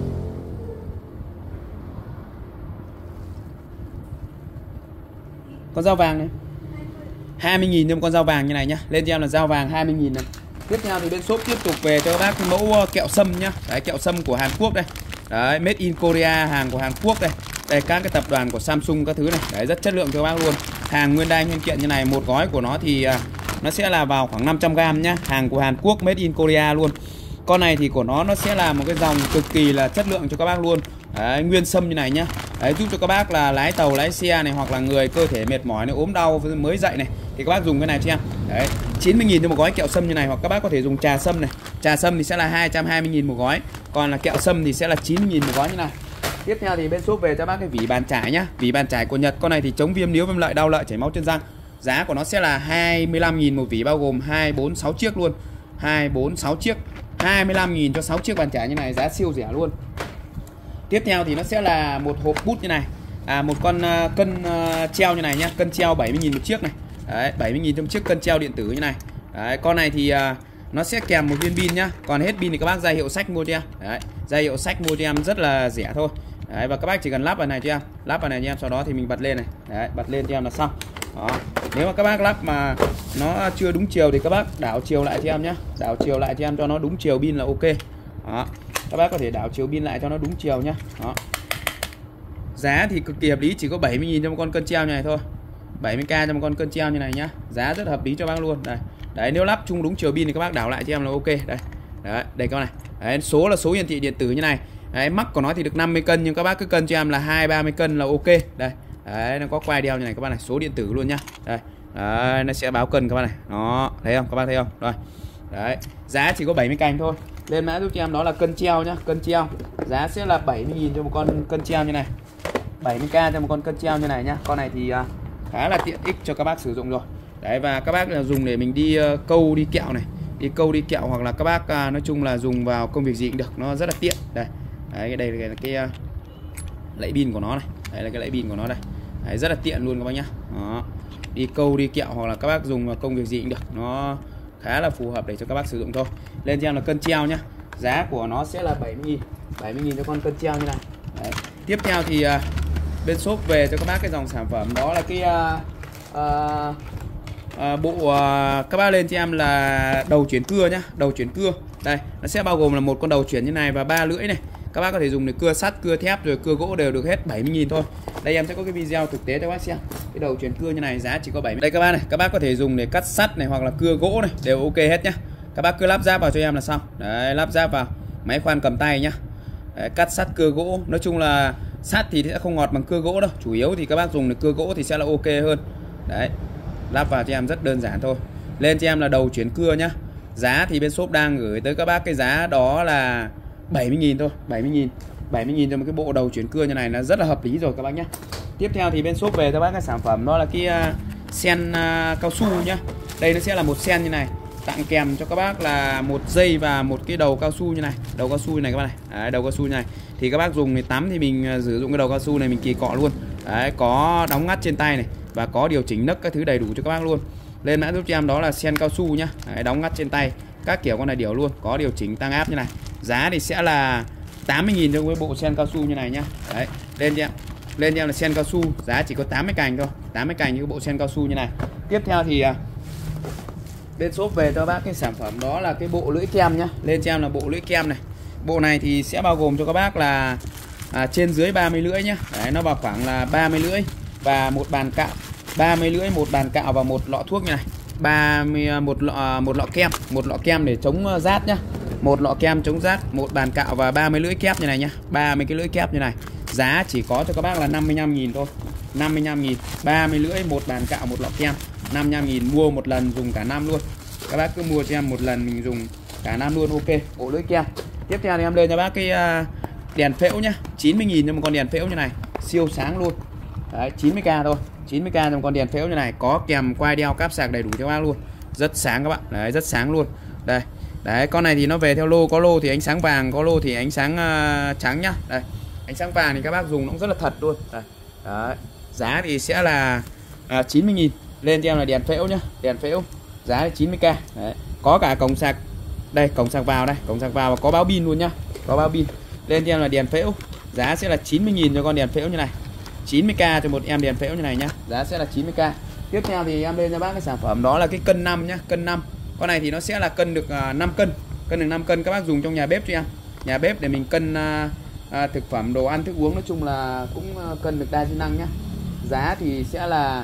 Con dao vàng này 20.000 cho một con dao vàng như này nhá. Lên cho em là dao vàng 20.000 này. Tiếp theo thì bên shop tiếp tục về cho các bác cái mẫu kẹo sâm nhá. Đấy, kẹo sâm của Hàn Quốc đây. Đấy, made in Korea, hàng của Hàn Quốc đây. Đây, các cái tập đoàn của Samsung các thứ này. Đấy, rất chất lượng cho các bác luôn. Hàng nguyên đai nguyên kiện như này, một gói của nó thì nó sẽ là vào khoảng 500g nhá. Hàng của Hàn Quốc, made in Korea luôn. Con này thì của nó sẽ là một cái dòng cực kỳ là chất lượng cho các bác luôn. Đấy, nguyên sâm như này nhá. Đấy, giúp cho các bác là lái tàu, lái xe này, hoặc là người cơ thể mệt mỏi này, ốm đau mới dậy này, thì các bác dùng cái này cho em. Đấy, 90.000 cho một gói kẹo sâm như này, hoặc các bác có thể dùng trà sâm này. Trà sâm thì sẽ là 220.000 một gói, còn là kẹo sâm thì sẽ là 90.000 một gói như này. Tiếp theo thì bên shop về cho bác cái vỉ bàn chải nhá. Vỉ bàn chải của Nhật, con này thì chống viêm níu, viêm lợi, đau lợi, chảy máu chân răng. Giá của nó sẽ là 25.000 một vỉ, bao gồm 2, 4, 6 chiếc luôn. 2, 4, 6 chiếc. 25.000 cho 6 chiếc bàn chải như này, giá siêu rẻ luôn. Tiếp theo thì nó sẽ là một hộp bút như này. Một con cân treo như này nhá, cân treo 70.000 một chiếc này. Đấy, 70.000 cho một chiếc cân treo điện tử như này. Đấy, con này thì nó sẽ kèm một viên pin nhá. Còn hết pin thì các bác ra hiệu sách mua cho em. Đấy, ra hiệu sách mua cho em rất là rẻ thôi. Đấy, và các bác chỉ cần lắp vào này cho em, lắp vào này cho em, sau đó thì mình bật lên này. Đấy, bật lên cho em là xong. Đó. Nếu mà các bác lắp mà nó chưa đúng chiều thì các bác đảo chiều lại cho em nhá. Đảo chiều lại cho em cho nó đúng chiều pin là ok. Đó. Các bác có thể đảo chiều pin lại cho nó đúng chiều nhá. Đó. Giá thì cực kỳ hợp lý, chỉ có 70.000 cho một con cân treo như này thôi. 70k cho một con cân treo như này nhá. Giá rất hợp lý cho bác luôn. Đây. Đấy, nếu lắp chung đúng chiều pin thì các bác đảo lại cho em là ok. Đây. Đấy, đây con này. Đấy, số là số hiển thị điện tử như này. Đấy, mắc của nó thì được 50 cân nhưng các bác cứ cân cho em là 20-30 cân là ok. Đây. Đấy, nó có quai đeo như này các bác này, số điện tử luôn nhá. Đây. Đấy, nó sẽ báo cân các bác này. Đó, thấy không? Các bác thấy không? Rồi. Đấy, giá chỉ có 70 cành thôi. Lên mã giúp cho em đó là cân treo nhá, cân treo. Giá sẽ là 70.000 cho một con cân treo như này. 70k cho một con cân treo như này nhá. Con này thì khá là tiện ích cho các bác sử dụng rồi. Đấy, và các bác là dùng để mình đi câu, đi kẹo này, đi câu đi kẹo, hoặc là các bác nói chung là dùng vào công việc gì cũng được, nó rất là tiện. Đây. Đấy, đây là cái lẫy pin của nó này. Đây là cái lẫy pin của nó đây. Đấy, rất là tiện luôn các bác nhá. Đó. Đi câu đi kẹo hoặc là các bác dùng vào công việc gì cũng được, nó khá là phù hợp để cho các bác sử dụng thôi. Lên cho em là cân treo nhá. Giá của nó sẽ là 70.000. 70.000 cho con cân treo như này. Đấy. Tiếp theo thì bên shop về cho các bác cái dòng sản phẩm đó là cái bộ các bác lên cho em là đầu chuyển cưa nhá. Đầu chuyển cưa. Đây, nó sẽ bao gồm là một con đầu chuyển như này và 3 lưỡi này. Các bác có thể dùng để cưa sắt, cưa thép rồi cưa gỗ đều được hết, 70.000 thôi. Đây em sẽ có cái video thực tế cho các bác xem. Cái đầu chuyển cưa như này giá chỉ có 70.000. Đây các bác này, các bác có thể dùng để cắt sắt này hoặc là cưa gỗ này, đều ok hết nhá. Các bác cứ lắp ráp vào cho em là xong. Đấy, lắp ráp vào. Máy khoan cầm tay nhá. Đấy, cắt sắt cưa gỗ, nói chung là sắt thì sẽ không ngọt bằng cưa gỗ đâu, chủ yếu thì các bác dùng để cưa gỗ thì sẽ là ok hơn. Đấy, lắp vào cho em rất đơn giản thôi. Lên cho em là đầu chuyển cưa nhá. Giá thì bên shop đang gửi tới các bác cái giá đó là 70.000 thôi, 70.000. 70.000 cho một cái bộ đầu chuyển cưa như này là rất là hợp lý rồi các bác nhé. Tiếp theo thì bên shop về các bác cái sản phẩm đó là cái sen cao su nhá. Đây nó sẽ là một sen như này. tặng kèm cho các bác là một dây và một cái đầu cao su như này, đầu cao su như này các bác này. Đấy, đầu cao su như này thì các bác dùng để tắm thì mình sử dụng cái đầu cao su này mình kỳ cọ luôn. Đấy, có đóng ngắt trên tay này và có điều chỉnh nấc các thứ đầy đủ cho các bác luôn. Lên mã giúp cho em đó là sen cao su nhá. Đấy, đóng ngắt trên tay các kiểu con này đều luôn, có điều chỉnh tăng áp như này. Giá thì sẽ là 80.000 cho cái bộ sen cao su như này nhá. Đấy, lên cho em là sen cao su, giá chỉ có 80 cành thôi, 80 cành như cái bộ sen cao su như này. Tiếp theo thì bên shop về cho bác cái sản phẩm đó là cái bộ lưỡi kem nhá. Lên cho em là bộ lưỡi kem này. Bộ này thì sẽ bao gồm cho các bác là trên dưới 30 lưỡi nhá. Đấy, nó vào khoảng là 30 lưỡi và một bàn cạo, 30 lưỡi, một bàn cạo và một lọ thuốc như này. 30 một lọ kem để chống rát nhá. Một lọ kem chống rát, một bàn cạo và 30 lưỡi kép như này nhá. 30 cái lưỡi kép như này. Giá chỉ có cho các bác là 55.000 thôi. 55.000, 30 lưỡi, một bàn cạo, một lọ kem. 55.000 mua một lần dùng cả năm luôn. Các bác cứ mua cho em một lần mình dùng cả năm luôn, ok. Bộ lưỡi kem. Tiếp theo thì em lên cho bác cái đèn phễu nhá. 90.000 cho một con đèn phễu như này, siêu sáng luôn. Đấy, 90k thôi. 90k cho một con đèn phễu như này, có kèm quai đeo cáp sạc đầy đủ cho bác luôn. Rất sáng các bạn. Đấy, rất sáng luôn. Đây. Đấy, con này thì nó về theo lô, có lô thì ánh sáng vàng, có lô thì ánh sáng trắng nhá. Đây. Ánh sáng vàng thì các bác dùng nó cũng rất là thật luôn. Đây. Đấy. Giá thì sẽ là 90.000. Lên cho em là đèn phễu nhá, đèn phễu. Giá là 90k. Đấy. Có cả cổng sạc. Đây, cổng sạc vào đây, cổng sạc vào và có báo pin luôn nhá. Có báo pin. Lên cho em là đèn phễu. Giá sẽ là 90.000 cho con đèn phễu như này. 90k cho một em đèn phễu như này nhá. Giá sẽ là 90k. Tiếp theo thì em lên cho bác cái sản phẩm đó là cái cân 5 nhá, cân 5. Con này thì nó sẽ là cân được 5 cân. Cân được 5 cân các bác dùng trong nhà bếp cho em. Nhà bếp để mình cân thực phẩm, đồ ăn, thức uống, nói chung là cũng cân được đa chức năng nhá. Giá thì sẽ là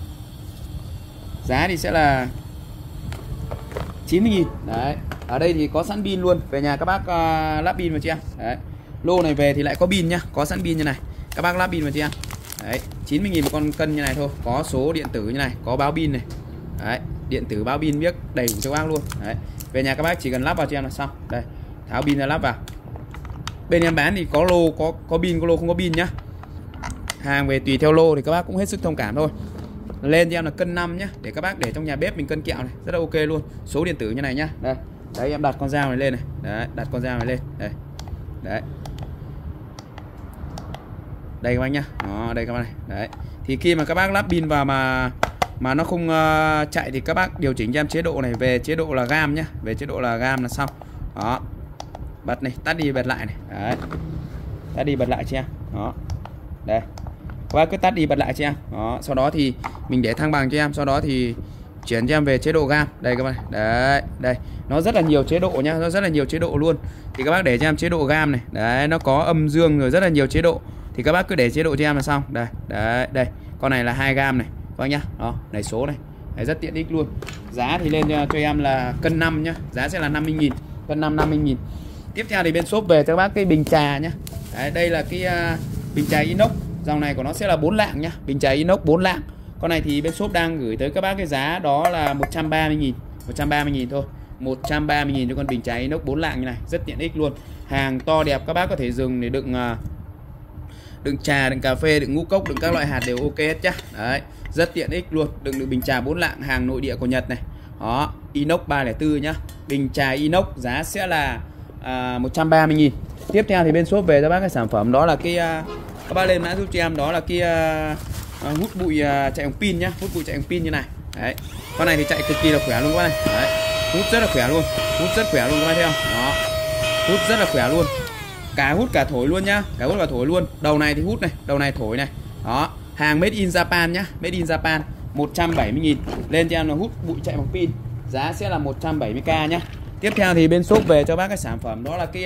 90.000. Đấy. Ở đây thì có sẵn pin luôn. Về nhà các bác lắp pin vào cho em. Đấy. Lô này về thì lại có pin nhá, có sẵn pin như này. Các bác lắp pin vào cho em. Đấy, 90.000 một con cân như này thôi. Có số điện tử như này, có báo pin này. Đấy, điện tử báo pin biết đầy đủ cho các bác luôn. Đấy. Về nhà các bác chỉ cần lắp vào cho em là xong. Đây, tháo pin ra lắp vào. Bên em bán thì có lô có pin, có lô không có pin nhá. Hàng về tùy theo lô thì các bác cũng hết sức thông cảm thôi. Lên cho em là cân 5 nhá, để các bác để trong nhà bếp mình cân kẹo này, rất là ok luôn. Số điện tử như này nhá. Đây. Đấy, em đặt con dao này lên này. Đấy, đặt con dao này lên. Đây. Đấy. Đây các bác nhá. Đó, đây các bác này. Đấy. Thì khi mà các bác lắp pin vào mà nó không chạy thì các bác điều chỉnh cho em chế độ này về chế độ là gam nhá, về chế độ là gam là xong. Đó. Bật này, tắt đi bật lại này. Đấy. Tắt đi bật lại cho em. Đó. Đây. Các bác cứ tắt đi bật lại cho em. Đó, sau đó thì mình để thăng bằng cho em, sau đó thì chuyển cho em về chế độ gam. Đây các bạn. Đấy, đây. Nó rất là nhiều chế độ nhá, nó rất là nhiều chế độ luôn. Thì các bác để cho em chế độ gam này. Đấy, nó có âm dương rồi rất là nhiều chế độ. Thì các bác cứ để chế độ cho em là xong. Đây, đấy, đây. Con này là 2 gam này. Các bác nhá. Đó, này số này. Đấy, rất tiện ích luôn. Giá thì lên cho em là cân 5 nhá. Giá sẽ là 50.000. Cân 5 50.000. Tiếp theo thì bên shop về cho các bác cái bình trà nhá. Đấy, đây là cái bình trà inox. Dòng này của nó sẽ là 4 lạng nhá. Bình trà inox 4 lạng. Con này thì bên shop đang gửi tới các bác cái giá đó là 130.000. 130.000 thôi. 130.000 cho con bình trà inox 4 lạng như này. Rất tiện ích luôn. Hàng to đẹp, các bác có thể dùng để đựng trà, đựng cà phê, đựng ngũ cốc, đựng các loại hạt đều ok hết nhá. Đấy, rất tiện ích luôn. Đựng được bình trà 4 lạng, hàng nội địa của Nhật này. Đó, inox 304 nhá. Bình trà inox giá sẽ là 130.000. Tiếp theo thì bên shop về cho bác cái sản phẩm đó là cái các bác lên mã giúp cho em đó là cái hút bụi chạy bằng pin nhá, hút bụi chạy bằng pin như này. Đấy. Con này thì chạy cực kỳ là khỏe luôn các bác này. Đấy. Hút rất là khỏe luôn. Hút rất khỏe luôn các bác thấy không? Đó. Hút rất là khỏe luôn. Cả hút cả thổi luôn nhá, cả hút cả thổi luôn. Đầu này thì hút này, đầu này thổi này. Đó, hàng made in Japan nhá, made in Japan. 170.000. Lên cho em là hút bụi chạy bằng pin. Giá sẽ là 170k nhá. Tiếp theo thì bên shop về cho bác cái sản phẩm đó là cái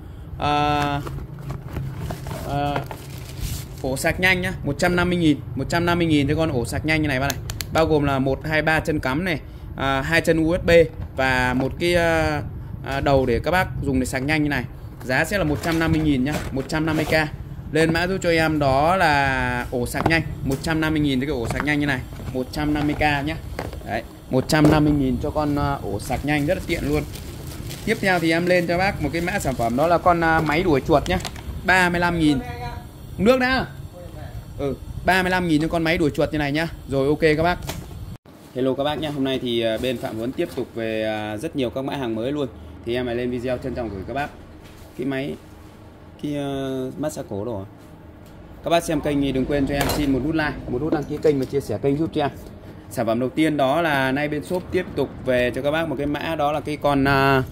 ổ sạc nhanh nhá, 150.000. 150.000 cho con ổ sạc nhanh như này bác này. Bao gồm là 1, 2, 3 chân cắm này, 2 chân USB và một cái đầu để các bác dùng để sạc nhanh như này. Giá sẽ là 150.000 nhá, 150k. Lên mã giúp cho em đó là ổ sạc nhanh, 150.000 cho cái ổ sạc nhanh như này, 150k nhá. Đấy, 150.000 cho con ổ sạc nhanh rất là tiện luôn. Tiếp theo thì em lên cho bác một cái mã sản phẩm đó là con máy đuổi chuột nhá. 35.000. Nước đã. 35.000 cho con máy đuổi chuột như này nhá. Rồi ok các bác. Hello các bác nhé. Hôm nay thì bên Phạm Huấn tiếp tục về rất nhiều các mã hàng mới luôn. Thì em lại lên video trân trọng gửi các bác cái máy massage cổ đồ. Các bác xem kênh thì đừng quên cho em xin một nút like, một nút đăng ký kênh và chia sẻ kênh giúp cho em. Sản phẩm đầu tiên đó là nay bên shop tiếp tục về cho các bác một cái mã, đó là cái con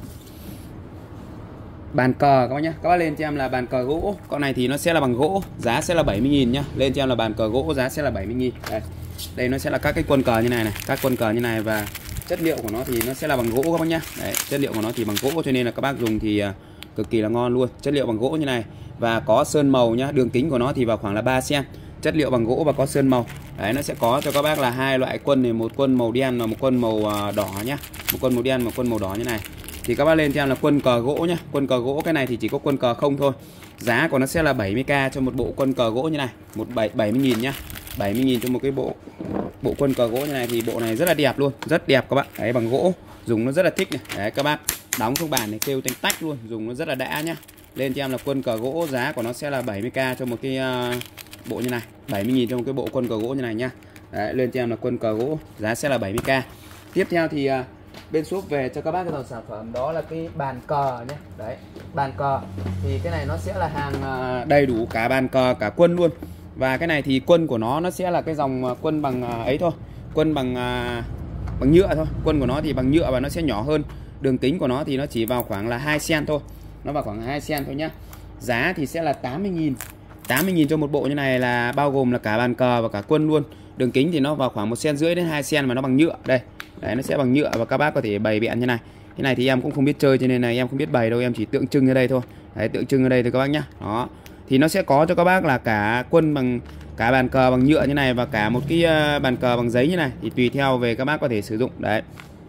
bàn cờ các bác nhé. Các bác lên cho em là bàn cờ gỗ. Con này thì nó sẽ là bằng gỗ, giá sẽ là 70.000 nhá. Lên cho em là bàn cờ gỗ, giá sẽ là 70.000. Đây nó sẽ là các cái quân cờ như này này, các quân cờ như này, và chất liệu của nó thì nó sẽ là bằng gỗ các bác nhá. Đấy, chất liệu của nó thì bằng gỗ cho nên là các bác dùng thì cực kỳ là ngon luôn. Chất liệu bằng gỗ như này và có sơn màu nhá, đường kính của nó thì vào khoảng là 3 cm. Chất liệu bằng gỗ và có sơn màu. Đấy, nó sẽ có cho các bác là hai loại quân này, một quân màu đen và một quân màu đỏ nhá. Một quân màu đen và một quân màu đỏ như này. Thì các bác lên cho em là quân cờ gỗ nhá. Quân cờ gỗ cái này thì chỉ có quân cờ không thôi. Giá của nó sẽ là 70k cho một bộ quân cờ gỗ như này, 70.000 nhá. 70.000 cho một cái bộ quân cờ gỗ như này. Thì bộ này rất là đẹp luôn, rất đẹp các bạn. Đấy, bằng gỗ, dùng nó rất là thích này. Đấy, các bác đóng xuống bàn này kêu tanh tách luôn, dùng nó rất là đã nhá. Lên cho em là quân cờ gỗ, giá của nó sẽ là 70k cho một cái bộ như này, 70.000 cho một cái bộ quân cờ gỗ như này nhá. Đấy, lên cho em là quân cờ gỗ, giá sẽ là 70k. Tiếp theo thì bên shop về cho các bác cái dòng sản phẩm đó là cái bàn cờ nhé. Đấy, bàn cờ thì cái này nó sẽ là hàng đầy đủ cả bàn cờ cả quân luôn. Và cái này thì quân của nó sẽ là cái dòng quân bằng ấy thôi, quân bằng nhựa thôi. Quân của nó thì bằng nhựa và nó sẽ nhỏ hơn. Đường kính của nó thì nó chỉ vào khoảng là 2 cm thôi. Nó vào khoảng 2 cm thôi nhá. Giá thì sẽ là 80.000. 80.000 cho một bộ như này là bao gồm là cả bàn cờ và cả quân luôn. Đường kính thì nó vào khoảng 1,5 cm đến 2 cm và nó bằng nhựa. Đây. Đấy, nó sẽ bằng nhựa và các bác có thể bày biện như này. Cái này thì em cũng không biết chơi cho nên là em không biết bày đâu, em chỉ tượng trưng ở đây thôi. Đấy, tượng trưng ở đây thôi các bác nhá. Đó. Thì nó sẽ có cho các bác là cả quân bằng, cả bàn cờ bằng nhựa như này và cả một cái bàn cờ bằng giấy như này, thì tùy theo về các bác có thể sử dụng. Đấy,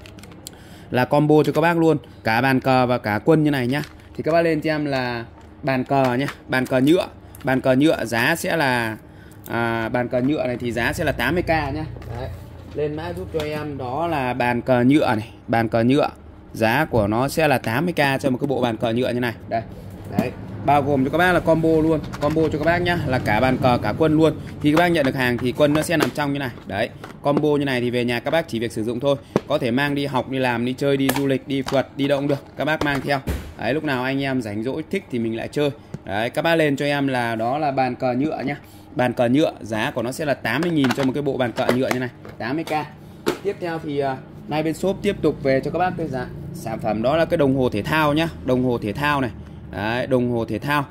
là combo cho các bác luôn, cả bàn cờ và cả quân như này nhá. Thì các bác lên cho em là bàn cờ nhá, bàn cờ nhựa. Bàn cờ nhựa giá sẽ là bàn cờ nhựa này thì giá sẽ là 80k nhá. Đấy, lên mã giúp cho em đó là bàn cờ nhựa này, bàn cờ nhựa, giá của nó sẽ là 80k cho một cái bộ bàn cờ nhựa như này. Đây. Đấy, bao gồm cho các bác là combo luôn, combo cho các bác nhá, là cả bàn cờ cả quân luôn. Thì các bác nhận được hàng thì quân nó sẽ nằm trong như này. Đấy, combo như này thì về nhà các bác chỉ việc sử dụng thôi, có thể mang đi học, đi làm, đi chơi, đi du lịch, đi phượt, đi đâu cũng được, các bác mang theo. Đấy, lúc nào anh em rảnh rỗi thích thì mình lại chơi. Đấy, các bác lên cho em là đó là bàn cờ nhựa nhá. Bàn cờ nhựa, giá của nó sẽ là 80.000 cho một cái bộ bàn cờ nhựa như này, 80k. Tiếp theo thì nay bên shop tiếp tục về cho các bác cái sản phẩm đó là cái đồng hồ thể thao nhá, đồng hồ thể thao này. Đấy, đồng hồ thể thao.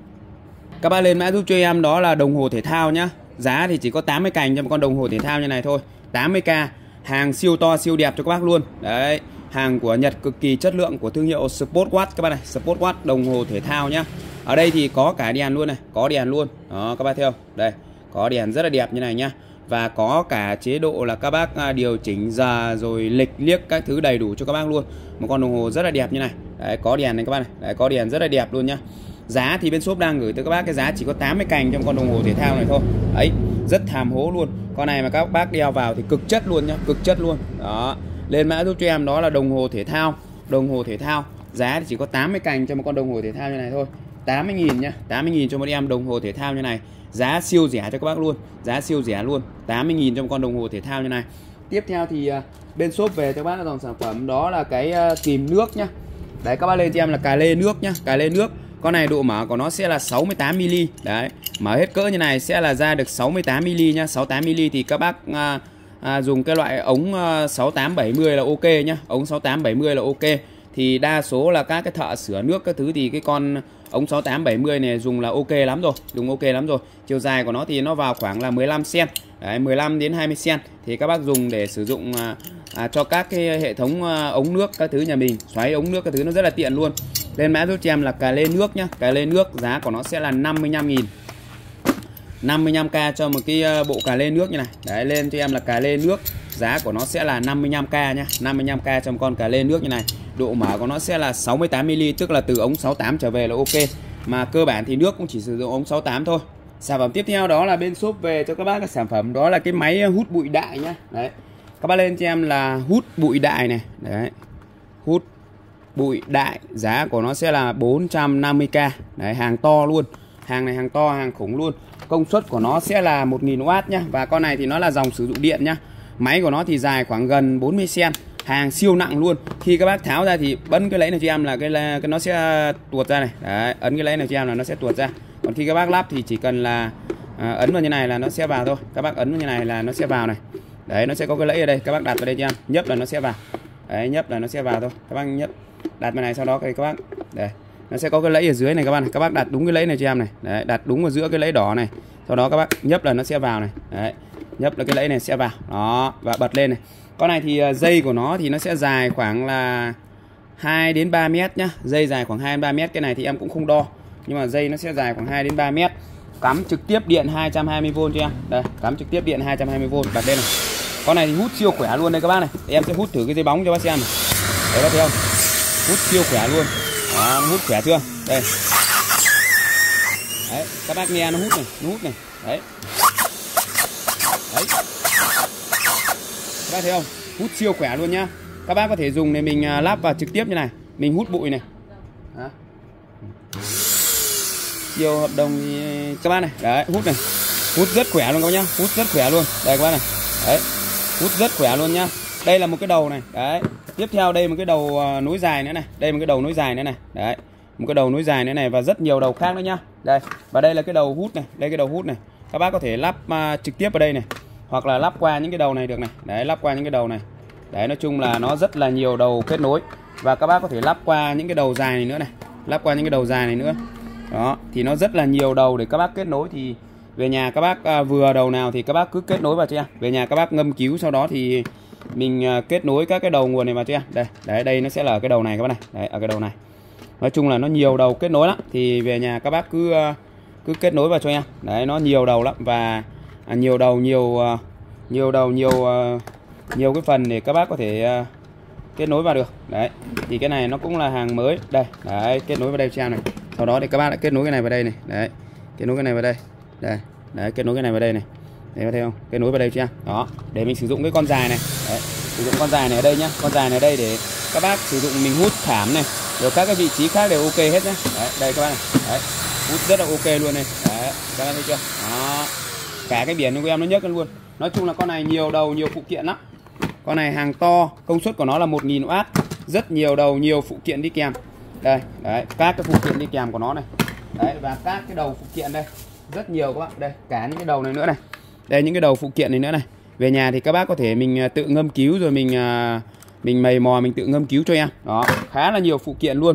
Các bác lên mã giúp cho em đó là đồng hồ thể thao nhá. Giá thì chỉ có 80 cành cho một con đồng hồ thể thao như này thôi, 80k. Hàng siêu to siêu đẹp cho các bác luôn. Đấy, hàng của Nhật cực kỳ chất lượng của thương hiệu Sportwatch các bác này, Sportwatch đồng hồ thể thao nhá. Ở đây thì có cả đèn luôn này, có đèn luôn. Đó, các bác thấy không? Đây, có đèn rất là đẹp như này nhá. Và có cả chế độ là các bác điều chỉnh giờ rồi lịch liếc các thứ đầy đủ cho các bác luôn. Một con đồng hồ rất là đẹp như này. Đấy, có đèn này các bác này. Đấy, có đèn rất là đẹp luôn nhá. Giá thì bên shop đang gửi tới các bác cái giá chỉ có 80 cành trong con đồng hồ thể thao này thôi. Đấy, rất thàm hố luôn. Con này mà các bác đeo vào thì cực chất luôn nhá, cực chất luôn. Đó. Lên mã giúp cho em đó là đồng hồ thể thao. Đồng hồ thể thao, giá thì chỉ có 80 cành cho một con đồng hồ thể thao như này thôi. 80.000 nhá, 80.000 cho một em đồng hồ thể thao như này. Giá siêu rẻ cho các bác luôn, giá siêu rẻ luôn, 80.000 cho một con đồng hồ thể thao như này. Tiếp theo thì bên shop về cho các bác là dòng sản phẩm đó là cái kìm nước nhá. Đấy, các bác lên cho em là cà lê nước nhá, cà lê nước. Con này độ mở của nó sẽ là 68mm. Đấy, mở hết cỡ như này sẽ là ra được 68mm nhá. 68mm thì các bác dùng cái loại ống 6870 là ok nhá. Ống 6870 là ok. Thì đa số là các cái thợ sửa nước các thứ thì cái con ống 6870 này dùng là ok lắm rồi, dùng ok lắm rồi. Chiều dài của nó thì nó vào khoảng là 15 cm. Đấy, 15 đến 20 cm thì các bác dùng để sử dụng cho các cái hệ thống ống nước các thứ nhà mình, xoáy ống nước các thứ nó rất là tiện luôn. Lên mã giúp cho em là cà lê nước nhá. Cà lê nước giá của nó sẽ là 55.000. 55k cho một cái bộ cà lê nước như này. Đấy, lên cho em là cà lê nước, giá của nó sẽ là 55k nhá. 55k cho một con cà lê nước như này. Độ mở của nó sẽ là 68mm, tức là từ ống 68 trở về là ok. Mà cơ bản thì nước cũng chỉ sử dụng ống 68 thôi. Sản phẩm tiếp theo đó là bên shop về cho các bác cái sản phẩm đó là cái máy hút bụi đại nhá. Đấy, các bác lên cho em là hút bụi đại này. Đấy, hút bụi đại, giá của nó sẽ là 450k. Đấy, hàng to luôn. Hàng này hàng to, hàng khủng luôn. Công suất của nó sẽ là 1000W nhá. Và con này thì nó là dòng sử dụng điện nhá. Máy của nó thì dài khoảng gần 40 cm, hàng siêu nặng luôn. Khi các bác tháo ra thì bấm cái lẫy này cho em là cái nó sẽ tuột ra này. Đấy, ấn cái lẫy này cho em là nó sẽ tuột ra. Còn khi các bác lắp thì chỉ cần là ấn vào như này là nó sẽ vào thôi. Các bác ấn vào như này là nó sẽ vào này. Đấy, nó sẽ có cái lẫy ở đây, các bác đặt vào đây cho em, nhấp là nó sẽ vào. Đấy, nhấp là nó sẽ vào thôi. Các bác nhấp đặt vào này, sau đó thì các bác đây, nó sẽ có cái lẫy ở dưới này các bạn này. Các bác đặt đúng cái lẫy này cho em này. Đấy, đặt đúng vào giữa cái lẫy đỏ này. Sau đó các bác nhấp là nó sẽ vào này. Đấy, nhấp là cái lẫy này sẽ vào. Đó, và bật lên này. Con này thì dây của nó thì nó sẽ dài khoảng là 2 đến 3 mét nhá. Dây dài khoảng 2 đến 3 mét. Cái này thì em cũng không đo, nhưng mà dây nó sẽ dài khoảng 2 đến 3 mét. Cắm trực tiếp điện 220V cho em. Đây, cắm trực tiếp điện 220V, bật lên này. Con này thì hút siêu khỏe luôn đây các bác này. Thì em sẽ hút thử cái dây bóng cho bác xem này. Đấy, bác thấy không? Hút siêu khỏe luôn. Đó, hút khỏe chưa? Đây. Đấy, các bác nghe nó hút này, nó hút này. Đấy. Đấy. Các bác thấy không? Hút siêu khỏe luôn nhá. Các bác có thể dùng để mình lắp vào trực tiếp như này, mình hút bụi này. Đó. Nhiều hợp đồng thì các bác này, đấy, hút này. Hút rất khỏe luôn các bác nhá, hút rất khỏe luôn. Đây các bác này. Đấy. Hút rất khỏe luôn nhá. Đây là một cái đầu này, đấy. Tiếp theo đây một cái đầu nối dài nữa này, đây một cái đầu nối dài nữa này. Đấy. Một cái đầu nối dài nữa này và rất nhiều đầu khác nữa nhá. Đây. Và đây là cái đầu hút này, đây cái đầu hút này. Các bác có thể lắp trực tiếp vào đây này, hoặc là lắp qua những cái đầu này được này. Đấy, lắp qua những cái đầu này. Đấy, nói chung là nó rất là nhiều đầu kết nối. Và các bác có thể lắp qua những cái đầu dài này nữa này, lắp qua những cái đầu dài này nữa. Đó, thì nó rất là nhiều đầu để các bác kết nối. Thì về nhà các bác vừa đầu nào thì các bác cứ kết nối vào cho em. Về nhà các bác ngâm cứu, sau đó thì mình kết nối các cái đầu nguồn này vào cho em. Đây, đấy, đây nó sẽ là ở cái đầu này các bác này. Đấy, ở cái đầu này. Nói chung là nó nhiều đầu kết nối lắm. Thì về nhà các bác cứ kết nối vào cho em. Đấy, nó nhiều đầu lắm và nhiều đầu nhiều cái phần để các bác có thể kết nối vào được. Đấy, thì cái này nó cũng là hàng mới. Đây, đấy, kết nối vào đây cho em này. Sau đó thì các bác lại kết nối cái này vào đây này. Đấy, kết nối cái này vào đây. Đây, đấy, kết nối cái này vào đây này. Đấy, có thấy không? Kết nối vào đây cho em. Đó, để mình sử dụng cái con dài này. Đấy, sử dụng con dài này ở đây nhá. Con dài này ở đây để các bác sử dụng mình hút thảm này, rồi các cái vị trí khác đều ok hết nhá. Đấy, đây các bác này. Đấy, hút rất là ok luôn này. Đấy, các bác thấy chưa? Đó, cả cái biển của em nó nhấc lên luôn. Nói chung là con này nhiều đầu, nhiều phụ kiện lắm. Con này hàng to, công suất của nó là 1000W, rất nhiều đầu, nhiều phụ kiện đi kèm. Đây, đấy, các cái phụ kiện đi kèm của nó này. Đấy, và các cái đầu phụ kiện đây, rất nhiều các bạn. Đây, cả những cái đầu này nữa này. Đây, những cái đầu phụ kiện này nữa này. Về nhà thì các bác có thể mình tự ngâm cứu, rồi mình mày mò mình tự ngâm cứu cho em. Đó, khá là nhiều phụ kiện luôn.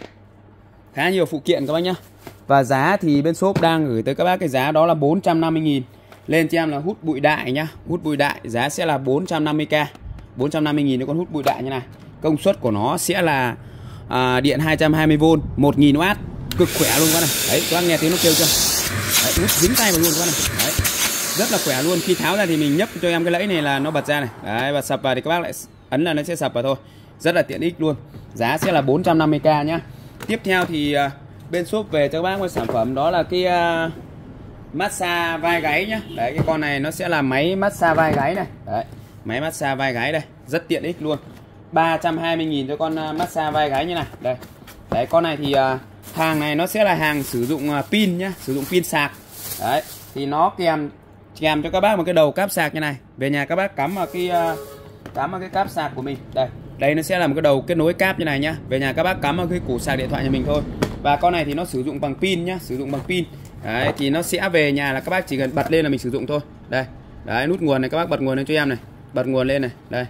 Khá nhiều phụ kiện các bác nhá. Và giá thì bên shop đang gửi tới các bác cái giá đó là 450.000. Lên cho em là hút bụi đại nhá. Hút bụi đại giá sẽ là 450k. 450.000 cho con hút bụi đại như này. Công suất của nó sẽ là điện 220V, 1000W, cực khỏe luôn các này. Đấy, các bác nghe tiếng nó kêu chưa? Đấy, hút dính tay vào luôn các này. Đấy, rất là khỏe luôn. Khi tháo ra thì mình nhấp cho em cái lẫy này là nó bật ra này. Đấy, và sập vào thì các bác lại ấn là nó sẽ sập vào thôi. Rất là tiện ích luôn. Giá sẽ là 450k nhá. Tiếp theo thì bên shop về cho các bác một sản phẩm đó là cái massage vai gáy nhá. Đấy, cái con này nó sẽ là máy massage vai gáy này. Đấy, máy massage vai gáy đây, rất tiện ích luôn. 320.000 cho con massage vai gáy như này. Đây. Đấy, con này thì hàng này nó sẽ là hàng sử dụng pin nhá, sử dụng pin sạc. Đấy, thì nó kèm cho các bác một cái đầu cáp sạc như này. Về nhà các bác cắm vào cái cáp sạc của mình. Đây. Đây nó sẽ là một cái đầu kết nối cáp như này nhá. Về nhà các bác cắm vào cái củ sạc điện thoại nhà mình thôi. Và con này thì nó sử dụng bằng pin nhá, sử dụng bằng pin. Đấy, thì nó sẽ về nhà là các bác chỉ cần bật lên là mình sử dụng thôi. Đây. Đấy, nút nguồn này các bác bật nguồn lên cho em này. Bật nguồn lên này. Đây.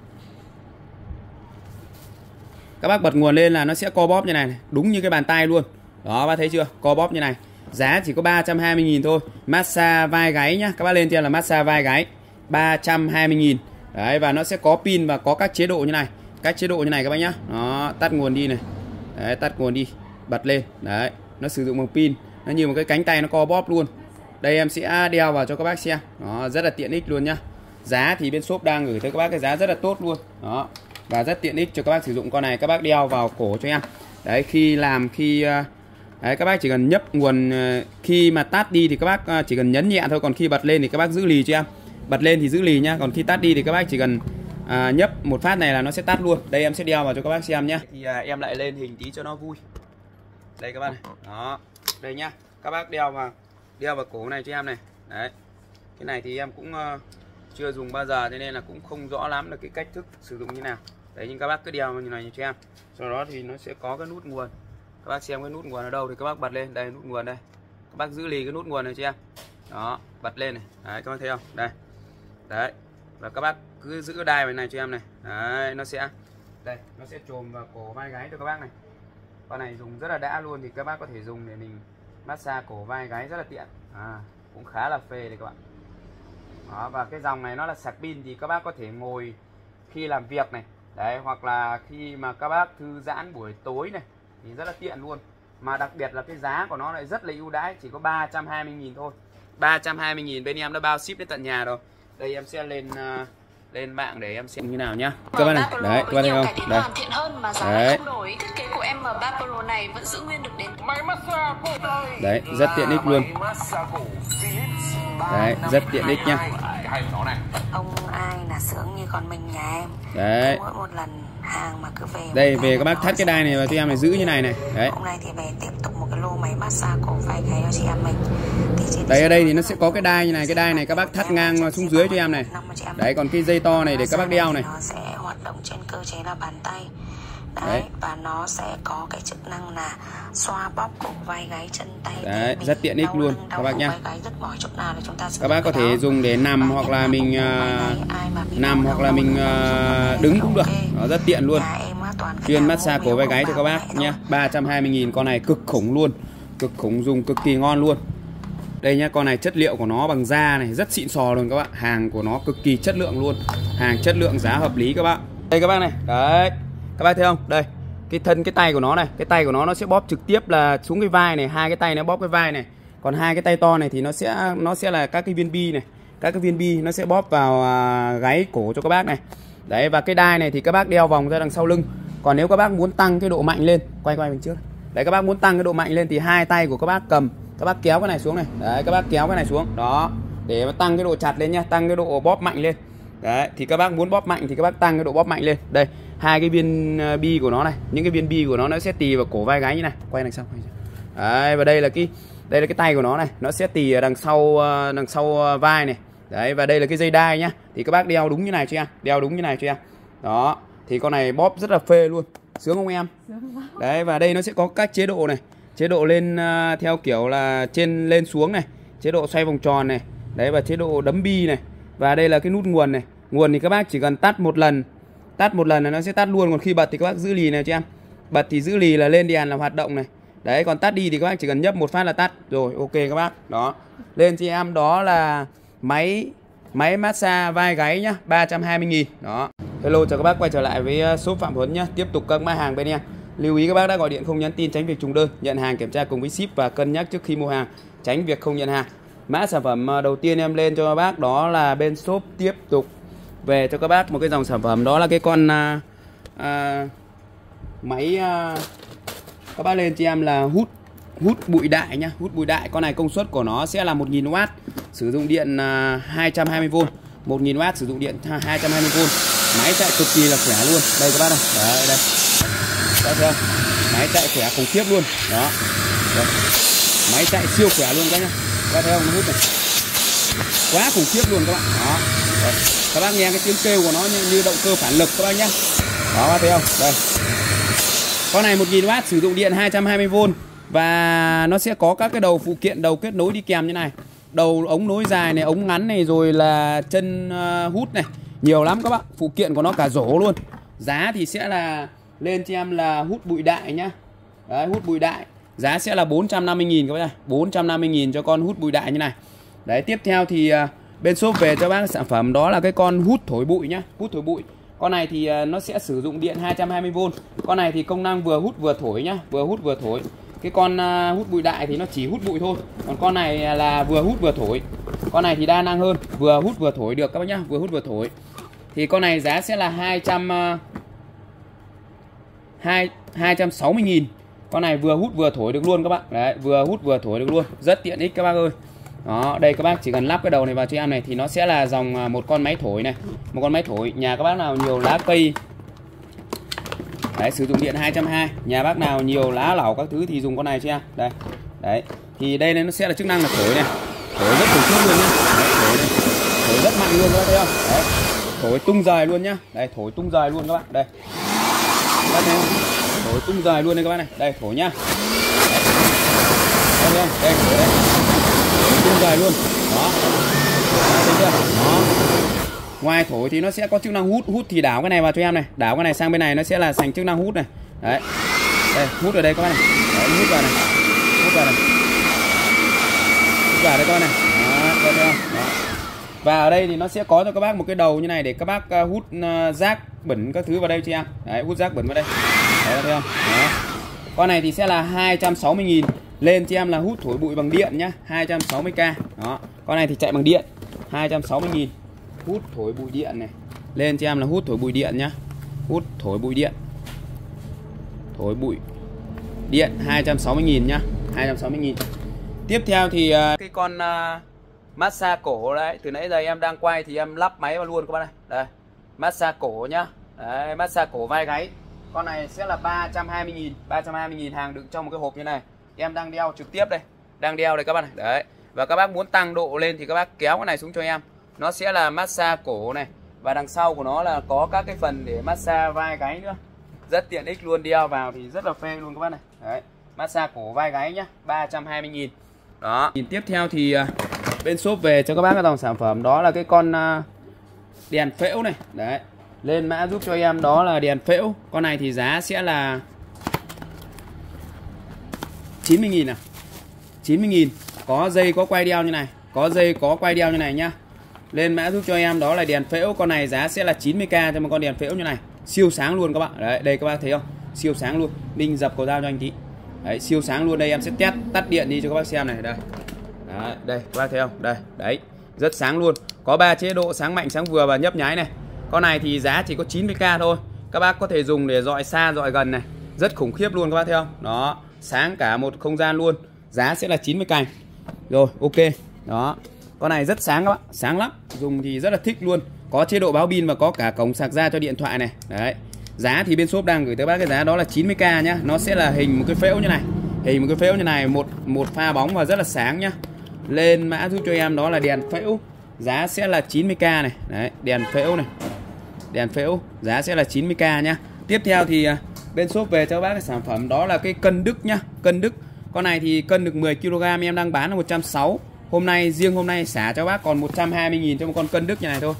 Các bác bật nguồn lên là nó sẽ co bóp như này, đúng như cái bàn tay luôn. Đó, bác thấy chưa? Co bóp như này. Giá chỉ có 320.000 thôi. Massage vai gáy nhá. Các bác lên trên là massage vai gáy 320.000. Đấy, và nó sẽ có pin và có các chế độ như này. Các chế độ như này các bác nhá. Đó, tắt nguồn đi này. Đấy, tắt nguồn đi, bật lên. Đấy, nó sử dụng bằng pin. Nó như một cái cánh tay nó co bóp luôn. Đây em sẽ đeo vào cho các bác xem. Đó, rất là tiện ích luôn nhá. Giá thì bên shop đang gửi tới các bác cái giá rất là tốt luôn. Đó. Và rất tiện ích cho các bác sử dụng con này, các bác đeo vào cổ cho em. Đấy, đấy, các bác chỉ cần nhấp nguồn, khi mà tắt đi thì các bác chỉ cần nhấn nhẹ thôi, còn khi bật lên thì các bác giữ lì cho em. Bật lên thì giữ lì nhá, còn khi tắt đi thì các bác chỉ cần nhấp một phát này là nó sẽ tắt luôn. Đây em sẽ đeo vào cho các bác xem nhé. Thì em lại lên hình tí cho nó vui. Đây các bác này. Đó. Đây nhá. Các bác đeo vào cổ này cho em này. Đấy. Cái này thì em cũng chưa dùng bao giờ, cho nên là cũng không rõ lắm được cái cách thức sử dụng như nào. Đấy, nhưng các bác cứ đeo như này cho em. Sau đó thì nó sẽ có cái nút nguồn. Các bác xem cái nút nguồn ở đâu thì các bác bật lên. Đây, nút nguồn đây. Các bác giữ lì cái nút nguồn này cho em. Đó, bật lên này. Đấy, các bác thấy không? Đây. Đấy. Và các bác cứ giữ đai vào này cho em này. Đấy, nó sẽ đây, nó sẽ chồm vào cổ vai gáy cho các bác này. Con này dùng rất là đã luôn, thì các bác có thể dùng để mình massage cổ vai gáy rất là tiện. Cũng khá là phê đấy các bạn. Đó, và cái dòng này nó là sạc pin, thì các bác có thể ngồi khi làm việc này. Đấy, hoặc là khi mà các bác thư giãn buổi tối này thì rất là tiện luôn. Mà đặc biệt là cái giá của nó lại rất là ưu đãi, chỉ có 320.000 thôi. 320.000 bên em đã bao ship đến tận nhà rồi. Đây em sẽ lên mạng để em xem như nào nhá. Các bác này, đấy, các bác thấy không? Đây. Tiện hơn mà giá lại không đổi. Thiết kế của M3 Pro này vẫn giữ nguyên được đến đấy, rất tiện ích luôn. Đấy, rất tiện ích nhá. Ông ai là sướng như con mình nhà em. Đấy. Mỗi một lần hàng mà cứ về. Đây, về các bác thắt cái đai này vào cho em này, giữ như này này. Đấy. Hôm nay thì về tiếp tục một cái lô máy massage cổ vai gáy cho chị em mình. Đấy, ở đây thì nó sẽ có cái đai như này, cái đai này các bác thắt ngang xuống dưới cho em này. Đấy, còn cái dây to này để các bác đeo này. Nó sẽ hoạt động trên cơ chế là bàn tay. Đấy, và nó sẽ có cái chức năng là xoa bóp cổ vai gáy chân tay. Đấy, rất tiện ích luôn các bác nhá. Các bác có thể dùng để nằm hoặc là mình nằm hoặc là mình đứng cũng được. Nó rất tiện luôn. Chuyên massage cổ vai gáy cho các bác nhá. 320.000, con này cực khủng luôn. Cực khủng, dùng cực kỳ ngon luôn. Đây nhá, con này chất liệu của nó bằng da này, rất xịn sò luôn các bạn. Hàng của nó cực kỳ chất lượng luôn. Hàng chất lượng, giá hợp lý các bạn. Đây các bác này, đấy. Các bác thấy không? Đây, cái thân cái tay của nó này, cái tay của nó sẽ bóp trực tiếp là xuống cái vai này, hai cái tay nó bóp cái vai này. Còn hai cái tay to này thì nó sẽ là các cái viên bi này. Các cái viên bi nó sẽ bóp vào gáy cổ cho các bác này. Đấy, và cái đai này thì các bác đeo vòng ra đằng sau lưng. Còn nếu các bác muốn tăng cái độ mạnh lên, quay bên trước. Đấy, các bác muốn tăng cái độ mạnh lên thì hai tay của các bác cầm, các bác kéo cái này xuống này. Đấy, các bác kéo cái này xuống. Đó, để mà tăng cái độ chặt lên nha, tăng cái độ bóp mạnh lên. Đấy, thì các bác muốn bóp mạnh thì các bác tăng cái độ bóp mạnh lên. Đây, hai cái viên bi của nó này, những cái viên bi của nó sẽ tì vào cổ vai gáy như này. Quay đằng sau. Đấy, và đây là cái tay của nó này, nó sẽ tì ở đằng sau vai này. Đấy, và đây là cái dây đai nhá. Thì các bác đeo đúng như này cho em, đeo đúng như này cho em. Đó, thì con này bóp rất là phê luôn. Sướng không em? Đấy, và đây nó sẽ có các chế độ này. Chế độ lên theo kiểu là trên lên xuống này, chế độ xoay vòng tròn này. Đấy, và chế độ đấm bi này. Và đây là cái nút nguồn này. Nguồn thì các bác chỉ cần tắt một lần là nó sẽ tắt luôn. Còn khi bật thì các bác giữ lì này cho em. Bật thì giữ lì là lên đèn là hoạt động này. Đấy, còn tắt đi thì các bác chỉ cần nhấp một phát là tắt. Rồi, ok các bác. Đó. Lên cho em đó là máy massage vai gáy nhá, 320.000. Đó. Hello, chào các bác, quay trở lại với shop Phạm Huấn nhá. Tiếp tục các mã hàng bên em. Lưu ý các bác đã gọi điện không nhắn tin, tránh việc trùng đơn. Nhận hàng kiểm tra cùng với ship và cân nhắc trước khi mua hàng, tránh việc không nhận hàng. Mã sản phẩm đầu tiên em lên cho các bác đó là bên shop tiếp tục về cho các bác một cái dòng sản phẩm, đó là cái con máy các bác lên cho em là hút bụi đại nhá. Hút bụi đại, con này công suất của nó sẽ là 1000W, sử dụng điện 220V. 1000W sử dụng điện 220V. Máy chạy cực kỳ là khỏe luôn. Đây các bác này. Đấy, đây. Đấy, thấy không? Máy chạy khỏe khủng khiếp luôn. Đó. Đấy. Máy chạy siêu khỏe luôn các nhá. Các bác thấy không? Nó hút này. Quá khủng khiếp luôn các bạn. Đó. Đấy. Các bác nghe cái tiếng kêu của nó như động cơ phản lực các bác nhá. Đó, các bác thấy không? Đây. Con này 1000W sử dụng điện 220V và nó sẽ có các cái đầu phụ kiện, đầu kết nối đi kèm như này. Đầu ống nối dài này, ống ngắn này, rồi là chân hút này. Nhiều lắm các bạn. Phụ kiện của nó cả rổ luôn. Giá thì sẽ là lên cho em là hút bụi đại nhá. Đấy, hút bụi đại. Giá sẽ là 450.000 các bác ơi. 450.000 cho con hút bụi đại như này. Đấy, tiếp theo thì bên shop về cho bác sản phẩm đó là cái con hút thổi bụi nhá. Hút thổi bụi. Con này thì nó sẽ sử dụng điện 220V. Con này thì công năng vừa hút vừa thổi nhá. Vừa hút vừa thổi. Cái con hút bụi đại thì nó chỉ hút bụi thôi. Còn con này là vừa hút vừa thổi. Con này thì đa năng hơn, vừa hút vừa thổi được các bác nhá. Vừa hút vừa thổi. Thì con này giá sẽ là 260.000. Con này vừa hút vừa thổi được luôn các bạn. Đấy, vừa hút vừa thổi được luôn. Rất tiện ích các bác ơi. Đó, đây các bác chỉ cần lắp cái đầu này vào cho em này thì nó sẽ là dòng một con máy thổi này. Một con máy thổi. Nhà các bác nào nhiều lá cây, đấy, sử dụng điện 220. Nhà bác nào nhiều lá lẩu các thứ thì dùng con này cho em. Đây. Đấy. Thì đây nó sẽ là chức năng là thổi này. Thổi rất khủng khiếp luôn nhá. Đấy, thổi này. Thổi rất mạnh luôn các bác thấy không? Đấy, thổi tung rời luôn nhá. Đây, thổi tung rời luôn các bạn. Đây. Các bác thấy không? Thổi tung rời luôn đây các bác này. Đây, thổi nhá. Đây, đây, đây, đây. Thổi tung rời luôn. Đó. Thấy chưa? Đó. Ngoài thổi thì nó sẽ có chức năng hút, hút thì đảo cái này vào cho em này, đảo cái này sang bên này nó sẽ là thành chức năng hút này. Đấy. Đây, hút ở đây các bác này. Đấy, hút vào này. Hút vào này. Hút vào đây các bác này. Đó, thấy không? Đó. Và ở đây thì nó sẽ có cho các bác một cái đầu như này để các bác hút rác bẩn các thứ vào đây cho em. Đấy, hút rác bẩn vào đây. Đấy, thấy không? Đó. Con này thì sẽ là 260.000. Lên cho em là hút thổi bụi bằng điện nhá, 260k. Đó. Con này thì chạy bằng điện, 260.000. Hút thổi bụi điện này. Lên cho em là hút thổi bụi điện nhá. Hút thổi bụi điện. Thổi bụi điện 260.000 nhá, 260.000. Tiếp theo thì cái con massage cổ đấy, từ nãy giờ em đang quay thì em lắp máy vào luôn các bạn này. Đây, massage cổ nhá. Đấy, massage cổ vai gáy. Con này sẽ là 320.000, 320.000 hàng đựng trong một cái hộp như này. Em đang đeo trực tiếp đây. Đang đeo đây các bạn này. Đấy. Và các bác muốn tăng độ lên thì các bác kéo cái này xuống cho em. Nó sẽ là massage cổ này. Và đằng sau của nó là có các cái phần để massage vai gáy nữa. Rất tiện ích luôn, đeo vào thì rất là phê luôn các bác này. Đấy, massage cổ vai gáy nhá, 320.000. Đó. Tiếp theo thì bên shop về cho các bác cái dòng sản phẩm đó là cái con đèn phễu này. Đấy. Lên mã giúp cho em đó là đèn phễu. Con này thì giá sẽ là 90.000 à. 90.000. Có dây có quay đeo như này. Có dây có quay đeo như này nhá. Lên mã giúp cho em đó là đèn phễu. Con này giá sẽ là 90k cho một con đèn phễu như này. Siêu sáng luôn các bạn. Đấy, đây các bác thấy không? Siêu sáng luôn. Mình dập cầu dao cho anh tí. Đấy, siêu sáng luôn. Đây em sẽ test tắt điện đi cho các bác xem này. Đây. Đấy, đây các bác thấy không? Đây, đấy. Rất sáng luôn. Có 3 chế độ sáng mạnh, sáng vừa và nhấp nháy này. Con này thì giá chỉ có 90k thôi. Các bác có thể dùng để dọi xa, dọi gần này. Rất khủng khiếp luôn các bác thấy không? Đó, sáng cả một không gian luôn. Giá sẽ là 90k. Rồi, ok. Đó. Con này rất sáng các bạn, sáng lắm. Dùng thì rất là thích luôn. Có chế độ báo pin và có cả cổng sạc ra cho điện thoại này. Đấy. Giá thì bên shop đang gửi tới bác cái giá đó là 90k nhá. Nó sẽ là hình một cái phễu như này. Hình một cái phễu như này, một pha bóng và rất là sáng nhá. Lên mã giúp cho em đó là đèn phễu. Giá sẽ là 90k này. Đấy, đèn phễu này. Đèn phễu, giá sẽ là 90k nhá. Tiếp theo thì bên shop về cho bác cái sản phẩm đó là cái cân Đức nhá. Cân Đức. Con này thì cân được 10kg em đang bán là 160. Hôm nay, riêng hôm nay xả cho bác còn 120.000 cho một con cân Đức như này thôi.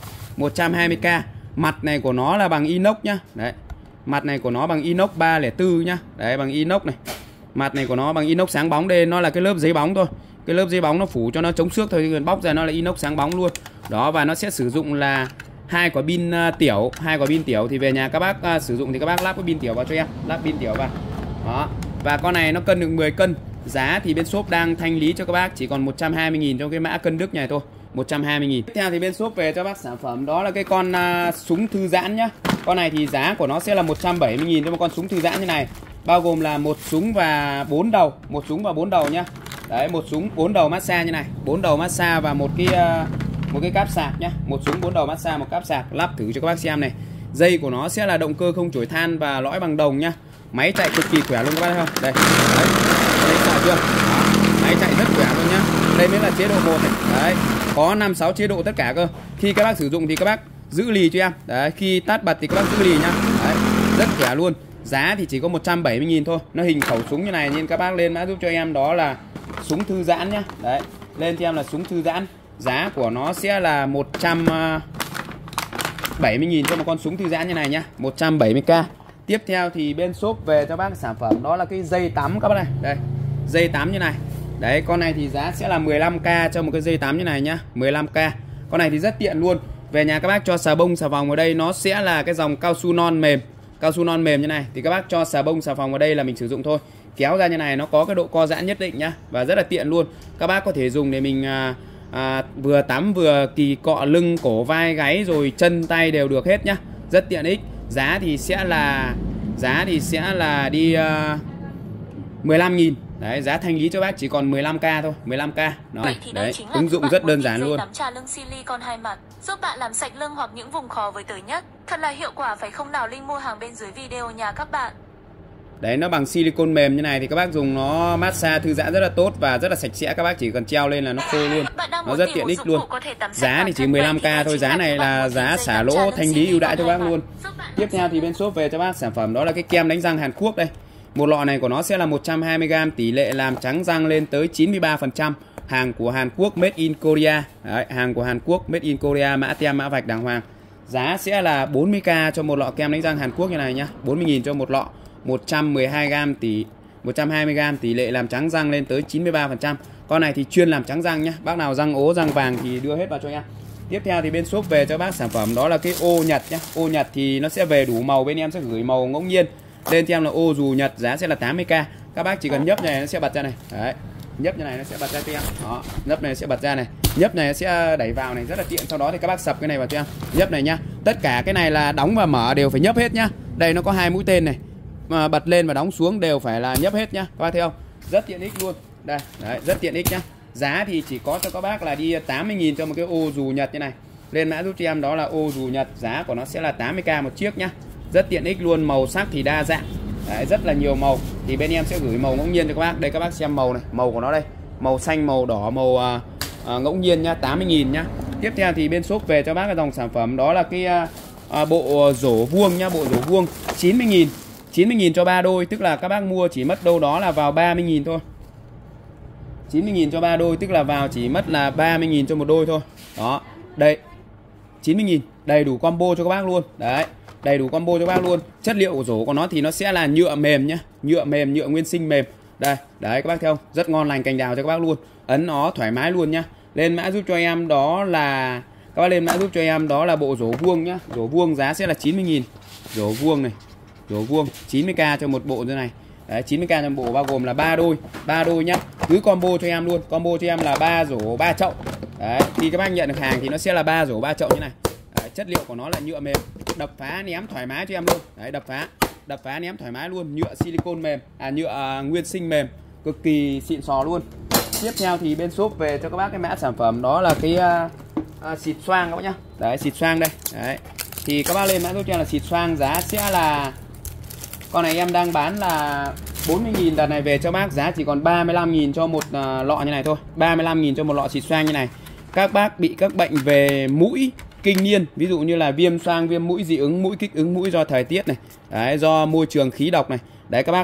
120k. Mặt này của nó là bằng inox nhá. Đấy. Mặt này của nó bằng inox 304 nhá. Đấy, bằng inox này. Mặt này của nó bằng inox sáng bóng. Đây nó là cái lớp giấy bóng thôi. Cái lớp giấy bóng nó phủ cho nó chống xước thôi, còn bóc ra nó là inox sáng bóng luôn. Đó, và nó sẽ sử dụng là 2 quả pin tiểu, 2 quả pin tiểu thì về nhà các bác sử dụng thì các bác lắp cái pin tiểu vào cho em, lắp pin tiểu vào. Đó. Và con này nó cân được 10 cân. Giá thì bên shop đang thanh lý cho các bác chỉ còn 120.000 trong cái mã cân Đức này thôi. 120.000. Tiếp theo thì bên shop về cho bác sản phẩm đó là cái con súng thư giãn nhá. Con này thì giá của nó sẽ là 170.000 cho một con súng thư giãn như này. Bao gồm là một súng và 4 đầu, một súng và 4 đầu nhá. Đấy, một súng 4 đầu massage như này, 4 đầu massage và một cái cáp sạc nhá. Một súng 4 đầu massage, một cáp sạc, lắp thử cho các bác xem này. Dây của nó sẽ là động cơ không chổi than và lõi bằng đồng nhá. Máy chạy cực kỳ khỏe luôn các bác thấy không? Đây. Đấy. Đấy xài chưa? Đó. Máy chạy rất khỏe luôn nhá. Đây mới là chế độ 1 này. Đấy. Có 5-6 chế độ tất cả cơ. Khi các bác sử dụng thì các bác giữ lì cho em. Đấy, khi tắt bật thì các bác giữ lì nhá. Đấy. Rất khỏe luôn. Giá thì chỉ có 170.000 thôi. Nó hình khẩu súng như này nên các bác lên mã giúp cho em đó là súng thư giãn nhá. Đấy. Lên cho em là súng thư giãn. Giá của nó sẽ là 170.000 cho một con súng thư giãn như này nhá. 170k. Tiếp theo thì bên shop về cho bác sản phẩm đó là cái dây tắm các bác này. Đây, dây tắm như này. Đấy, con này thì giá sẽ là 15k cho một cái dây tắm như này nhá. 15k. Con này thì rất tiện luôn. Về nhà các bác cho xà bông xà phòng vào đây, nó sẽ là cái dòng cao su non mềm. Cao su non mềm như này thì các bác cho xà bông xà phòng vào đây là mình sử dụng thôi. Kéo ra như này nó có cái độ co giãn nhất định nhá. Và rất là tiện luôn. Các bác có thể dùng để mình vừa tắm vừa kỳ cọ lưng, cổ, vai, gáy rồi chân tay đều được hết nhá. Rất tiện ích. Giá thì sẽ là đi 15.000. Đấy, giá thanh lý cho bác chỉ còn 15k thôi, 15k. Đó. Vậy thì đấy, chính ứng dụng rất đơn giản luôn. Tắm trà lưng silicon 2 mặt, giúp bạn làm sạch lưng hoặc những vùng khó với tới nhất. Thật là hiệu quả phải không nào? Link mua hàng bên dưới video nhà các bạn. Đấy, nó bằng silicon mềm như này thì các bác dùng nó massage thư giãn rất là tốt và rất là sạch sẽ. Các bác chỉ cần treo lên là nó khô luôn. Nó rất tiện ích luôn. Giá thì chỉ 15k thôi. Giá này là giá xả lỗ thanh lý ưu đãi cho các bác luôn. Tiếp theo thì bên shop về cho bác sản phẩm đó là cái kem đánh răng Hàn Quốc đây. Một lọ này của nó sẽ là 120g, tỷ lệ làm trắng răng lên tới 93%. Hàng của Hàn Quốc, made in Korea. Đấy, hàng của Hàn Quốc, made in Korea, mã tem mã vạch đàng hoàng. Giá sẽ là 40k cho một lọ kem đánh răng Hàn Quốc như này nhá. 40.000 cho một lọ. 112g, 120g, tỷ lệ làm trắng răng lên tới 93%. Con này thì chuyên làm trắng răng nhá. Bác nào răng ố, răng vàng thì đưa hết vào cho em. Tiếp theo thì bên shop về cho bác sản phẩm đó là cái ô nhật nhá. Ô nhật thì nó sẽ về đủ màu, bên em sẽ gửi màu ngẫu nhiên lên cho em là ô dù nhật, giá sẽ là 80k. Các bác chỉ cần nhấp này nó sẽ bật ra này. Đấy. Nhấp như này nó sẽ bật ra cho em. Đó, nhấp này sẽ bật ra này. Nhấp này sẽ đẩy vào này rất là tiện. Sau đó thì các bác sập cái này vào cho em. Nhấp này nhá. Tất cả cái này là đóng và mở đều phải nhấp hết nhá. Đây nó có 2 mũi tên này. Mà bật lên và đóng xuống đều phải là nhấp hết nhá. Các bác thấy không? Rất tiện ích luôn. Đây, đấy, rất tiện ích nhá. Giá thì chỉ có cho các bác là đi 80.000 cho một cái ô dù nhật như này. Lên mã giúp cho em đó là ô dù nhật, giá của nó sẽ là 80k một chiếc nhá. Rất tiện ích luôn, màu sắc thì đa dạng. Đấy, rất là nhiều màu. Thì bên em sẽ gửi màu ngẫu nhiên cho các bác. Đây các bác xem màu này, màu của nó đây. Màu xanh, màu đỏ, màu ngẫu nhiên nhá, 80.000 nhá. Tiếp theo thì bên shop về cho bác cái dòng sản phẩm đó là cái bộ rổ vuông nhá, bộ rổ vuông 90.000. 90.000 cho 3 đôi, tức là các bác mua chỉ mất đâu đó là vào 30.000 thôi. 90.000 cho 3 đôi, tức là vào chỉ mất là 30.000 cho một đôi thôi. Đó, đây 90.000, đầy đủ combo cho các bác luôn. Đấy, đầy đủ combo cho các bác luôn. Chất liệu của rổ của nó thì nó sẽ là nhựa mềm nhá. Nhựa mềm, nhựa nguyên sinh mềm. Đây, đấy các bác thấy không? Rất ngon lành cành đào cho các bác luôn. Ấn nó thoải mái luôn nhá. Lên mã giúp cho em đó là các bác lên mã giúp cho em đó là bộ rổ vuông nhá. Rổ vuông giá sẽ là 90.000. Rổ vuông này. Rổ vuông 90k cho một bộ như này. Đấy, 90k cho một bộ bao gồm là 3 đôi nhá. Cứ combo cho em luôn. Combo cho em là 3 rổ 3 chậu. Đấy, khi các bác nhận được hàng thì nó sẽ là 3 rổ 3 chậu như này. Đấy, chất liệu của nó là nhựa mềm, đập phá ném thoải mái cho em luôn. Đấy, đập phá ném thoải mái luôn, nhựa silicon mềm, nhựa nguyên sinh mềm, cực kỳ xịn sò luôn. Tiếp theo thì bên shop về cho các bác cái mã sản phẩm đó là cái xịt xoang các bác nhá. Đấy, xịt xoang đây. Đấy. Thì các bác lên mã giúp cho em là xịt xoang, giá sẽ là con này em đang bán là 40.000, đợt này về cho bác giá chỉ còn 35.000 cho một lọ như này thôi. 35.000 cho một lọ xịt xoang như này. Các bác bị các bệnh về mũi kinh niên, ví dụ như là viêm xoang, viêm mũi, dị ứng mũi, kích ứng mũi do thời tiết này, đấy, do môi trường khí độc này, đấy các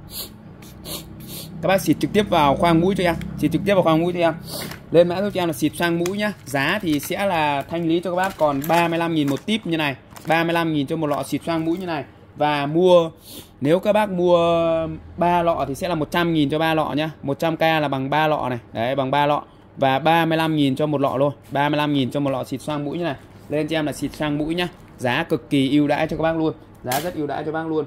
bác xịt trực tiếp vào khoang mũi cho em, xịt trực tiếp vào khoang mũi cho em. Lên mã giúp cho em là xịt xoang mũi nhá. Giá thì sẽ là thanh lý cho các bác còn 35.000 một tip như này, 35.000 cho một lọ xịt xoang mũi như này. Và nếu các bác mua 3 lọ thì sẽ là 100.000 cho 3 lọ nhá. 100k là bằng 3 lọ này, đấy, bằng 3 lọ. Và 35.000 cho một lọ luôn. 35.000 cho một lọ xịt xoang mũi như này. Lên cho em là xịt xoang mũi nhá. Giá cực kỳ ưu đãi cho các bác luôn. Giá rất ưu đãi cho các bác luôn.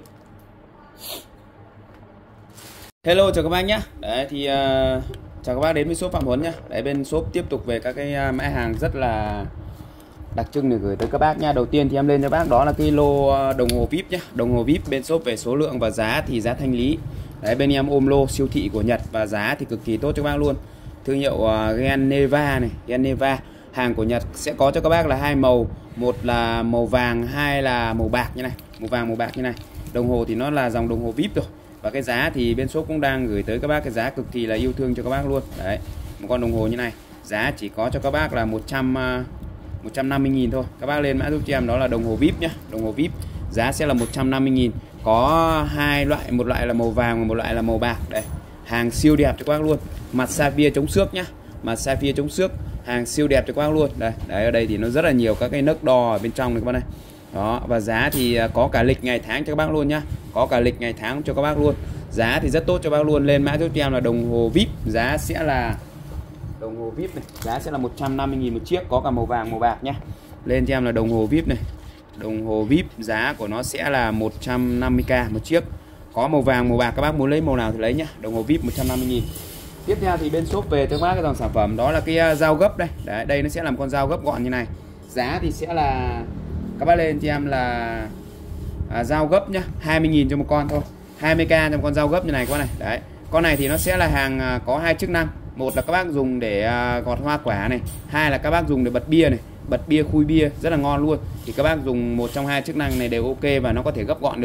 Hello chào các bác nhé. Đấy thì chào các bác đến với shop Phạm Huấn nhá. Đấy, bên shop tiếp tục về các cái mã hàng rất là đặc trưng để gửi tới các bác nha. Đầu tiên thì em lên cho bác đó là cái lô đồng hồ VIP nhá. Đồng hồ VIP bên shop về số lượng và giá thì giá thanh lý. Đấy, bên em ôm lô siêu thị của Nhật và giá thì cực kỳ tốt cho các bác luôn. Thương hiệu Geneva này, Geneva. Hàng của Nhật sẽ có cho các bác là 2 màu, một là màu vàng, hai là màu bạc như này, màu vàng màu bạc như này. Đồng hồ thì nó là dòng đồng hồ VIP rồi. Và cái giá thì bên shop cũng đang gửi tới các bác cái giá cực kỳ là yêu thương cho các bác luôn. Đấy, một con đồng hồ như này, giá chỉ có cho các bác là 150.000 thôi. Các bác lên mã giúp cho em đó là đồng hồ VIP nhá. Đồng hồ VIP giá sẽ là 150.000. Có hai loại, một loại là màu vàng và một loại là màu bạc. Đây, hàng siêu đẹp cho các bác luôn. Mặt sapphire chống xước nhá. Mặt sapphire chống xước, hàng siêu đẹp cho các bác luôn. Đây, đấy, ở đây thì nó rất là nhiều các cái nấc đo ở bên trong này các bác này. Đó, và giá thì có cả lịch ngày tháng cho các bác luôn nhá. Có cả lịch ngày tháng cho các bác luôn. Giá thì rất tốt cho bác luôn. Lên mã giúp cho em là đồng hồ VIP, giá sẽ là đồng hồ VIP này, giá sẽ là 150.000 một chiếc, có cả màu vàng màu bạc nhá. Lên cho em là đồng hồ VIP này. Đồng hồ VIP giá của nó sẽ là 150k một chiếc. Có màu vàng màu bạc, các bác muốn lấy màu nào thì lấy nhá. Đồng hồ VIP 150.000. Tiếp theo thì bên shop về cho các bác cái dòng sản phẩm đó là cái dao gấp đây. Đấy, đây nó sẽ làm con dao gấp gọn như này. Giá thì sẽ là các bác lên cho em là dao gấp nhá, 20.000 cho một con thôi. 20k cho một con dao gấp như này các bác này. Đấy. Con này thì nó sẽ là hàng có 2 chức năng. Một là các bác dùng để gọt hoa quả này, hai là các bác dùng để bật bia này, bật bia khui bia rất là ngon luôn. Thì các bác dùng một trong hai chức năng này đều ok và nó có thể gấp gọn được.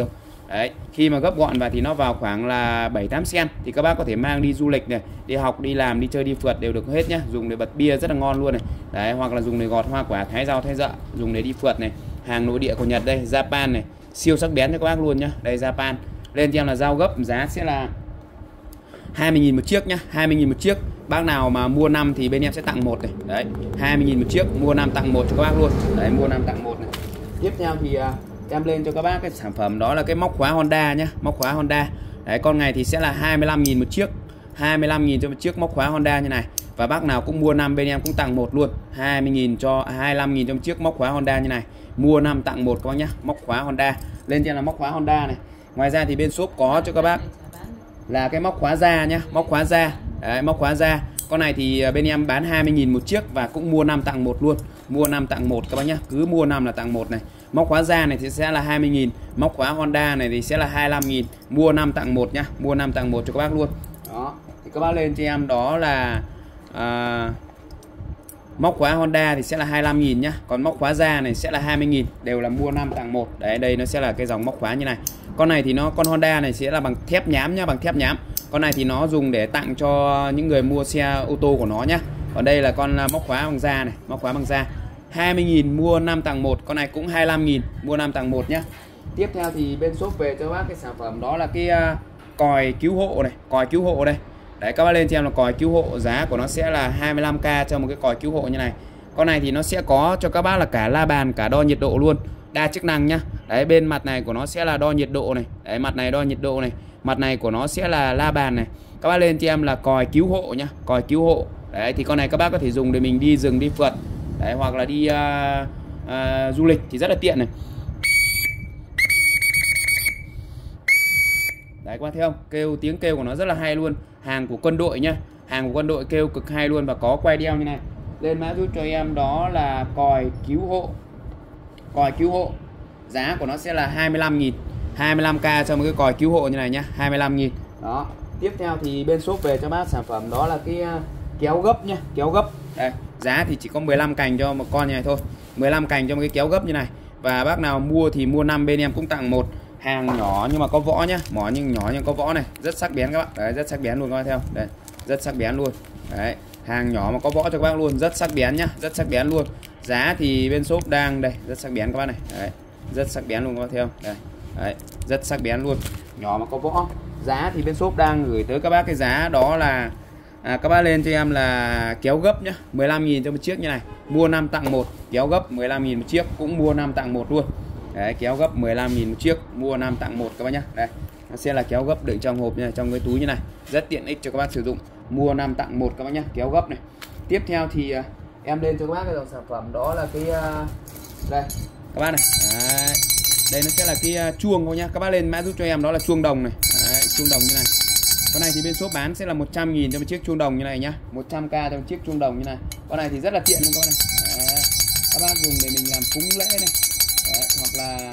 Đấy, khi mà gấp gọn và thì nó vào khoảng là 7-8 cm thì các bác có thể mang đi du lịch này, đi học, đi làm, đi chơi, đi phượt đều được hết nhá. Dùng để bật bia rất là ngon luôn này. Đấy, hoặc là dùng để gọt hoa quả, thái rau, thái dợ, dùng để đi phượt này. Hàng nội địa của Nhật đây, Japan này, siêu sắc bén cho các bác luôn nhá. Đây Japan. Lên cho em là dao gấp, giá sẽ là 20.000 một chiếc nhá, 20.000 một chiếc. Bác nào mà mua 5 thì bên em sẽ tặng một này. Đấy, 20.000 một chiếc, mua 5 tặng một cho các bác luôn. Đấy, mua 5 tặng một này. Tiếp theo thì em lên cho các bác cái sản phẩm đó là cái móc khóa Honda nhá, móc khóa Honda. Đấy, con này thì sẽ là 25.000 một chiếc, 25.000 cho một chiếc móc khóa Honda như này. Và bác nào cũng mua 5 bên em cũng tặng một luôn, 25.000 cho một chiếc móc khóa Honda như này. Mua 5 tặng một các bác nhá, móc khóa Honda. Lên trên là móc khóa Honda này. Ngoài ra thì bên shop có cho các bác là cái móc khóa da nhá, móc khóa da. Đấy, móc khóa da. Con này thì bên em bán 20.000 một chiếc và cũng mua 5 tặng một luôn. Mua 5 tặng một các bác nhá, cứ mua 5 là tặng một này. Móc khóa da này thì sẽ là 20.000, móc khóa Honda này thì sẽ là 25.000, mua 5 tặng 1 nhá, mua 5 tặng 1 cho các bác luôn. Đó, thì các bác lên cho em đó là móc khóa Honda thì sẽ là 25.000 nhá, còn móc khóa da này sẽ là 20.000, đều là mua 5 tặng 1. Đấy, đây nó sẽ là cái dòng móc khóa như này. Con này thì con Honda này sẽ là bằng thép nhám nhá, bằng thép nhám. Con này thì nó dùng để tặng cho những người mua xe ô tô của nó nhá. Còn đây là con móc khóa bằng da này, móc khóa bằng da. 20.000 mua 5 tặng 1, con này cũng 25.000, mua 5 tặng 1 nhá. Tiếp theo thì bên shop về cho bác cái sản phẩm đó là cái còi cứu hộ này, còi cứu hộ đây. Đấy, các bác lên cho em là còi cứu hộ, giá của nó sẽ là 25k cho một cái còi cứu hộ như này. Con này thì nó sẽ có cho các bác là cả la bàn, cả đo nhiệt độ luôn, đa chức năng nhá. Đấy, bên mặt này của nó sẽ là đo nhiệt độ này. Đấy, mặt này đo nhiệt độ này, mặt này của nó sẽ là la bàn này. Các bác lên cho em là còi cứu hộ nhá, còi cứu hộ. Đấy, thì con này các bác có thể dùng để mình đi rừng, đi phượt. Đấy, hoặc là đi du lịch thì rất là tiện này. Đấy, các bác thấy không? Tiếng kêu của nó rất là hay luôn. Hàng của quân đội nhá, hàng của quân đội kêu cực hay luôn và có quay đeo như này. Lên mã giúp cho em đó là còi cứu hộ. Còi cứu hộ. Giá của nó sẽ là 25.000, 25k cho một cái còi cứu hộ như này nhá, 25.000. Đó. Tiếp theo thì bên shop về cho bác sản phẩm đó là cái kéo gấp nhá, kéo gấp. Đây, giá thì chỉ có 15 cành cho một con như này thôi, 15 cành cho một cái kéo gấp như này. Và bác nào mua thì mua 5 bên em cũng tặng một. Hàng nhỏ nhưng mà có võ nhá, mỏ nhưng nhỏ nhưng có võ này, rất sắc bén các bạn. Đấy, rất sắc bén luôn các bạn theo. Đây, rất sắc bén luôn. Đấy, hàng nhỏ mà có võ cho các bác luôn, rất sắc bén nhá, rất sắc bén luôn. Giá thì bên shop đang đây, rất sắc bén các bác này. Đấy, rất sắc bén luôn các bác theo. Đây. Đấy, rất sắc bén luôn, nhỏ mà có võ. Giá thì bên shop đang gửi tới các bác cái giá đó là các bác lên cho em là kéo gấp nhá, 15.000 cho một chiếc như này, mua 5 tặng 1, kéo gấp 15.000 một chiếc, cũng mua 5 tặng 1 luôn. Đấy, kéo gấp 15.000 một chiếc, mua 5 tặng 1 các bác nhá. Đây, nó sẽ là kéo gấp đựng trong hộp như này, trong cái túi như này, rất tiện ích cho các bác sử dụng, mua 5 tặng 1 các bác nhá, kéo gấp này. Tiếp theo thì em lên cho các bác cái dòng sản phẩm đó là cái đây các bác này. Đấy, đây nó sẽ là cái chuông thôi nhá, các bác lên mã giúp cho em đó là chuông đồng này. Đấy, chuông đồng như này. Con này thì bên shop bán sẽ là 100.000 cho một chiếc chuông đồng như này nhá, 100k cho một chiếc chuông đồng như này. Con này thì rất là tiện luôn các bác này. Đấy, các bác dùng để mình làm cúng lễ này. Đấy, hoặc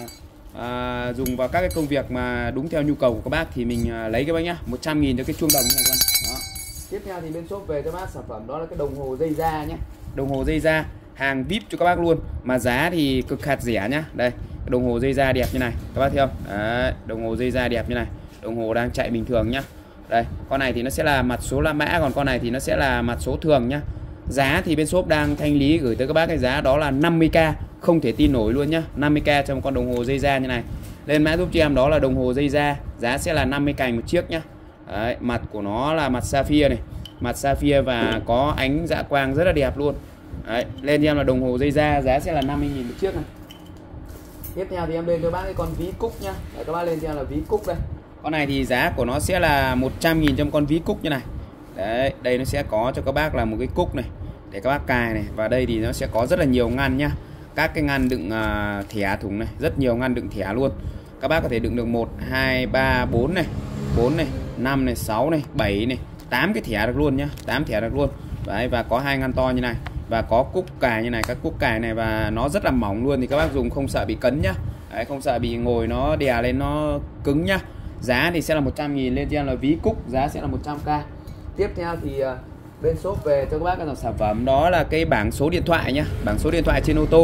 là dùng vào các cái công việc mà đúng theo nhu cầu của các bác thì mình lấy các bác nhá, 100.000 cho cái chuông đồng như này con. Đó. Tiếp theo thì bên shop về cho bác sản phẩm đó là cái đồng hồ dây da nhé, đồng hồ dây da, hàng VIP cho các bác luôn, mà giá thì cực hạt rẻ nhá. Đây, đồng hồ dây da đẹp như này, các bác thấy không? Đấy, đồng hồ dây da đẹp như này, đồng hồ đang chạy bình thường nhá. Đây, con này thì nó sẽ là mặt số la mã, còn con này thì nó sẽ là mặt số thường nhá. Giá thì bên shop đang thanh lý gửi tới các bác cái giá đó là 50k, không thể tin nổi luôn nhá, 50k cho một con đồng hồ dây da như này. Lên mã giúp cho em đó là đồng hồ dây da, giá sẽ là 50 cành một chiếc nhá. Đấy, mặt của nó là mặt sapphire này, mặt sapphire và có ánh dạ quang rất là đẹp luôn. Đấy, lên cho em là đồng hồ dây da, giá sẽ là 50.000 một chiếc này. Tiếp theo thì em lên cho bác cái con ví cúc nhá. Đấy, các bác lên cho em là ví cúc đây. Con này thì giá của nó sẽ là 100.000 cho một con ví cúc như này. Đấy, đây nó sẽ có cho các bác là một cái cúc này để các bác cài này, và đây thì nó sẽ có rất là nhiều ngăn nhá. Các cái ngăn đựng thẻ thùng này, rất nhiều ngăn đựng thẻ luôn. Các bác có thể đựng được 1 2 3 4 này, 4 này, 5 này, 6 này, 7 này, 8 cái thẻ được luôn nhá, 8 thẻ được luôn. Đấy, và có 2 ngăn to như này và có cúc cài như này, các cúc cài này và nó rất là mỏng luôn, thì các bác dùng không sợ bị cấn nhá. Đấy, không sợ bị ngồi nó đè lên nó cứng nhá. Giá thì sẽ là 100.000, lên cho em là ví cúc, giá sẽ là 100k. Tiếp theo thì bên shop về cho các bác cái dòng sản phẩm đó là cái bảng số điện thoại nhá, bảng số điện thoại trên ô tô.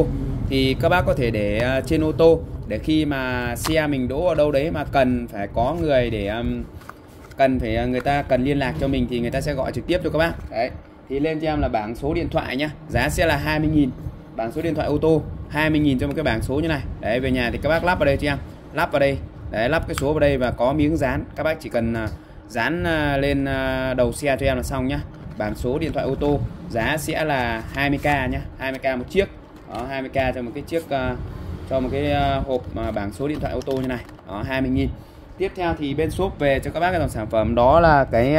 thì các bác có thể để trên ô tô, để khi mà xe mình đỗ ở đâu đấy mà cần phải có người để người ta cần liên lạc cho mình thì người ta sẽ gọi trực tiếp cho các bác. Đấy, thì lên cho em là bảng số điện thoại nhá, giá sẽ là 20.000, bảng số điện thoại ô tô 20.000 cho một cái bảng số như này. Đấy, về nhà thì các bác lắp vào đây cho em, lắp vào đây, đấy, lắp cái số vào đây và có miếng dán, các bác chỉ cần dán lên đầu xe cho em là xong nhá. Bảng số điện thoại ô tô giá sẽ là 20k nhá, 20k một chiếc. Đó, 20k cho một cái chiếc, cho một cái hộp bảng số điện thoại ô tô như này. Đó, 20.000. Tiếp theo thì bên shop về cho các bác cái dòng sản phẩm đó là cái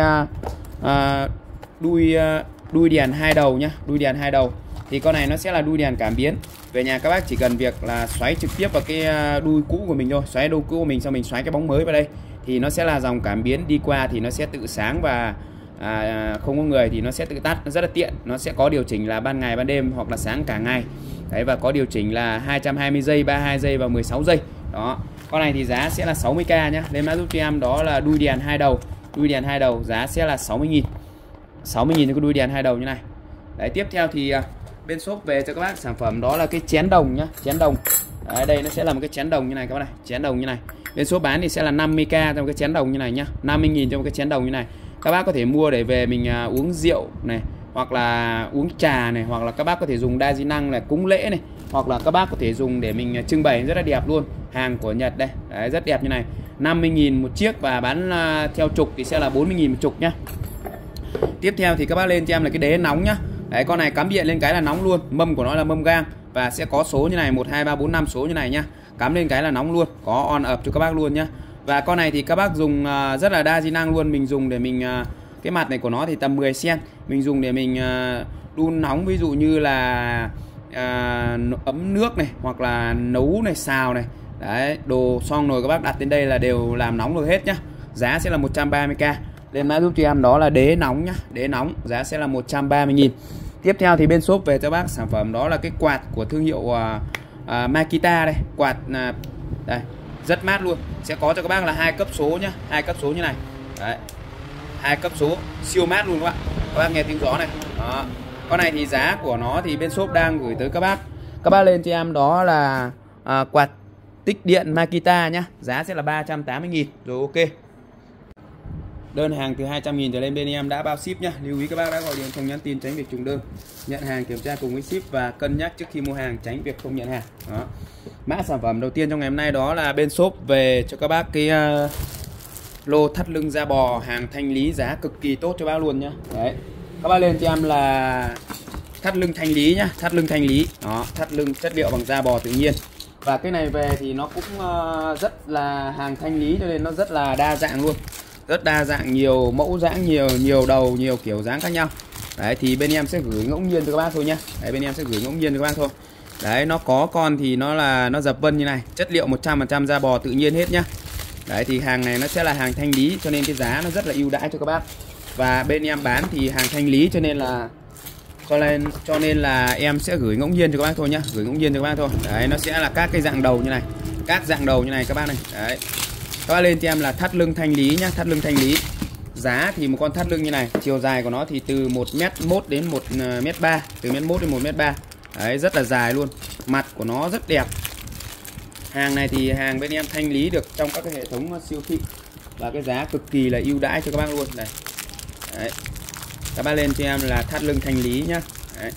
đuôi đèn 2 đầu nhá, đuôi đèn 2 đầu. Thì con này nó sẽ là đuôi đèn cảm biến. Về nhà các bác chỉ cần việc là xoáy trực tiếp vào cái đuôi cũ của mình thôi, xoáy đuôi cũ của mình xong mình xoáy cái bóng mới vào đây thì nó sẽ là dòng cảm biến, đi qua thì nó sẽ tự sáng và không có người thì nó sẽ tự tắt, nó rất là tiện. Nó sẽ có điều chỉnh là ban ngày ban đêm hoặc là sáng cả ngày. Đấy, và có điều chỉnh là 220 giây, 32 giây và 16 giây. Đó. Con này thì giá sẽ là 60k nhá. Lên mã giúp cho em đó là đuôi đèn 2 đầu. Đuôi đèn 2 đầu giá sẽ là 60.000. 60.000 cho cái đuôi đèn 2 đầu như này. Đấy, tiếp theo thì bên shop về cho các bác sản phẩm đó là cái chén đồng nhá, chén đồng. Đấy, đây nó sẽ là một cái chén đồng như này các bác này, chén đồng như này. Bên shop bán thì sẽ là 50k cho một cái chén đồng như này nhá, 50.000 cho một cái chén đồng như này. Các bác có thể mua để về mình uống rượu này, hoặc là uống trà này, hoặc là các bác có thể dùng đa di năng là cúng lễ này, hoặc là các bác có thể dùng để mình trưng bày, rất là đẹp luôn. Hàng của Nhật đây. Đấy, rất đẹp như này. 50.000 một chiếc và bán theo chục thì sẽ là 40.000 một chục nhá. Tiếp theo thì các bác lên cho em là cái đế nóng nhá. Đấy, con này cắm điện lên cái là nóng luôn. Mâm của nó là mâm gang và sẽ có số như này, 1 2 3 4 5 số như này nhá. Cắm lên cái là nóng luôn, có on up cho các bác luôn nhá. Và con này thì các bác dùng rất là đa di năng luôn. Mình dùng để mình cái mặt này của nó thì tầm 10 cm. Mình dùng để mình đun nóng, ví dụ như là ấm nước này, hoặc là nấu này, xào này. Đấy, đồ xong rồi các bác đặt lên đây là đều làm nóng được hết nhá. Giá sẽ là 130k. Lên mã giúp cho em đó là đế nóng nhá, đế nóng giá sẽ là 130.000. Tiếp theo thì bên shop về cho bác sản phẩm đó là cái quạt của thương hiệu Makita đây, quạt đây, rất mát luôn. Sẽ có cho các bác là 2 cấp số nhá, 2 cấp số như này. Đấy. 2 cấp số siêu mát luôn các bạn. Các bác nghe tiếng gió này. Đó. Con này thì giá của nó thì bên shop đang gửi tới các bác. Các bác lên cho em đó là quạt tích điện Makita nhá, giá sẽ là 380.000 rồi, ok. Đơn hàng từ 200.000 trở lên bên em đã bao ship nhá. Lưu ý các bác đã gọi điện không nhắn tin tránh việc trùng đơn. Nhận hàng kiểm tra cùng với ship và cân nhắc trước khi mua hàng tránh việc không nhận hàng. Đó. Mã sản phẩm đầu tiên trong ngày hôm nay đó là bên shop về cho các bác cái lô thắt lưng da bò, hàng thanh lý giá cực kỳ tốt cho bác luôn nhá. Đấy. Các bác lên cho em là thắt lưng thanh lý nhá, thắt lưng thanh lý. Đó, thắt lưng chất liệu bằng da bò tự nhiên. Và cái này về thì nó cũng rất là hàng thanh lý cho nên nó rất là đa dạng luôn. Rất đa dạng, nhiều mẫu dáng, nhiều đầu, nhiều kiểu dáng khác nhau. Đấy, thì bên em sẽ gửi ngẫu nhiên cho các bác thôi nhá. Đấy, bên em sẽ gửi ngẫu nhiên cho các bác thôi. Đấy, nó có con thì nó dập vân như này, chất liệu 100% da bò tự nhiên hết nhá. Đấy, thì hàng này nó sẽ là hàng thanh lý cho nên cái giá nó rất là ưu đãi cho các bác. Và bên em bán thì hàng thanh lý cho nên là em sẽ gửi ngẫu nhiên cho các bác thôi nhá, gửi ngẫu nhiên cho các bác thôi. Đấy, nó sẽ là các cái dạng đầu như này, các dạng đầu như này các bác này. Đấy. Các bác lên cho em là thắt lưng thanh lý nhá, thắt lưng thanh lý. Giá thì một con thắt lưng như này, chiều dài của nó thì từ 1m1 đến 1m3, từ 1m1 đến 1m3. Đấy, rất là dài luôn. Mặt của nó rất đẹp. Hàng này thì hàng bên em thanh lý được trong các cái hệ thống siêu thị và cái giá cực kỳ là ưu đãi cho các bác luôn. Đây. Đấy. Các bác lên cho em là thắt lưng thanh lý nhá. Đấy.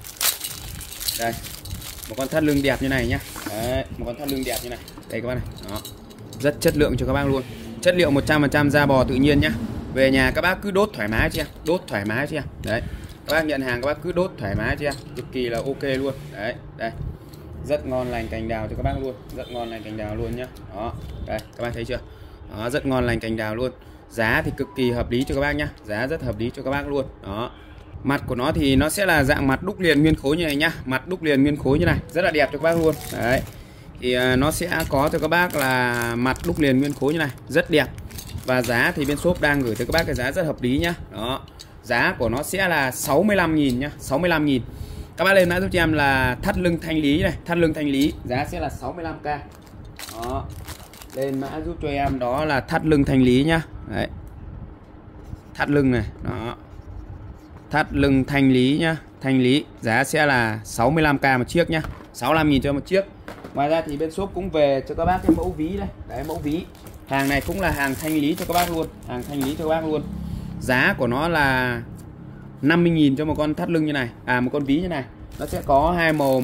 Đây. Một con thắt lưng đẹp như này nhá. Đấy, một con thắt lưng đẹp như này. Đây các bác này. Đó. Rất chất lượng cho các bác luôn. Chất liệu 100% da bò tự nhiên nhá. Về nhà các bác cứ đốt thoải mái cho em, đốt thoải mái cho em. Đấy. Các bác nhận hàng các bác cứ đốt thoải mái cho em, cực kỳ là ok luôn. Đấy, đây. Rất ngon lành cành đào cho các bác luôn, rất ngon lành cành đào luôn nhá. Đó. Đây, các bác thấy chưa? Đó, rất ngon lành cành đào luôn. Giá thì cực kỳ hợp lý cho các bác nhá. Giá rất hợp lý cho các bác luôn. Đó. Mặt của nó thì nó sẽ là dạng mặt đúc liền nguyên khối như này nhá, mặt đúc liền nguyên khối như này, rất là đẹp cho các bác luôn. Đấy. Thì nó sẽ có cho các bác là mặt đúc liền nguyên khối như này, rất đẹp. Và giá thì bên shop đang gửi tới các bác cái giá rất hợp lý nhá. Đó. Giá của nó sẽ là 65.000 nhá, 65.000. Các bác lên mã giúp cho em là thắt lưng thanh lý này, thắt lưng thanh lý, giá sẽ là 65k. Đó. Lên mã giúp cho em đó là thắt lưng thanh lý nhá. Đấy. Thắt lưng này, đó. Thắt lưng thanh lý nhá, thanh lý, giá sẽ là 65k một chiếc nhá, 65.000 cho một chiếc. Ngoài ra thì bên shop cũng về cho các bác cái mẫu ví đây, đấy mẫu ví. Hàng này cũng là hàng thanh lý cho các bác luôn, hàng thanh lý cho các bác luôn. Giá của nó là 50.000 cho một con thắt lưng như này, một con ví như này. Nó sẽ có hai màu,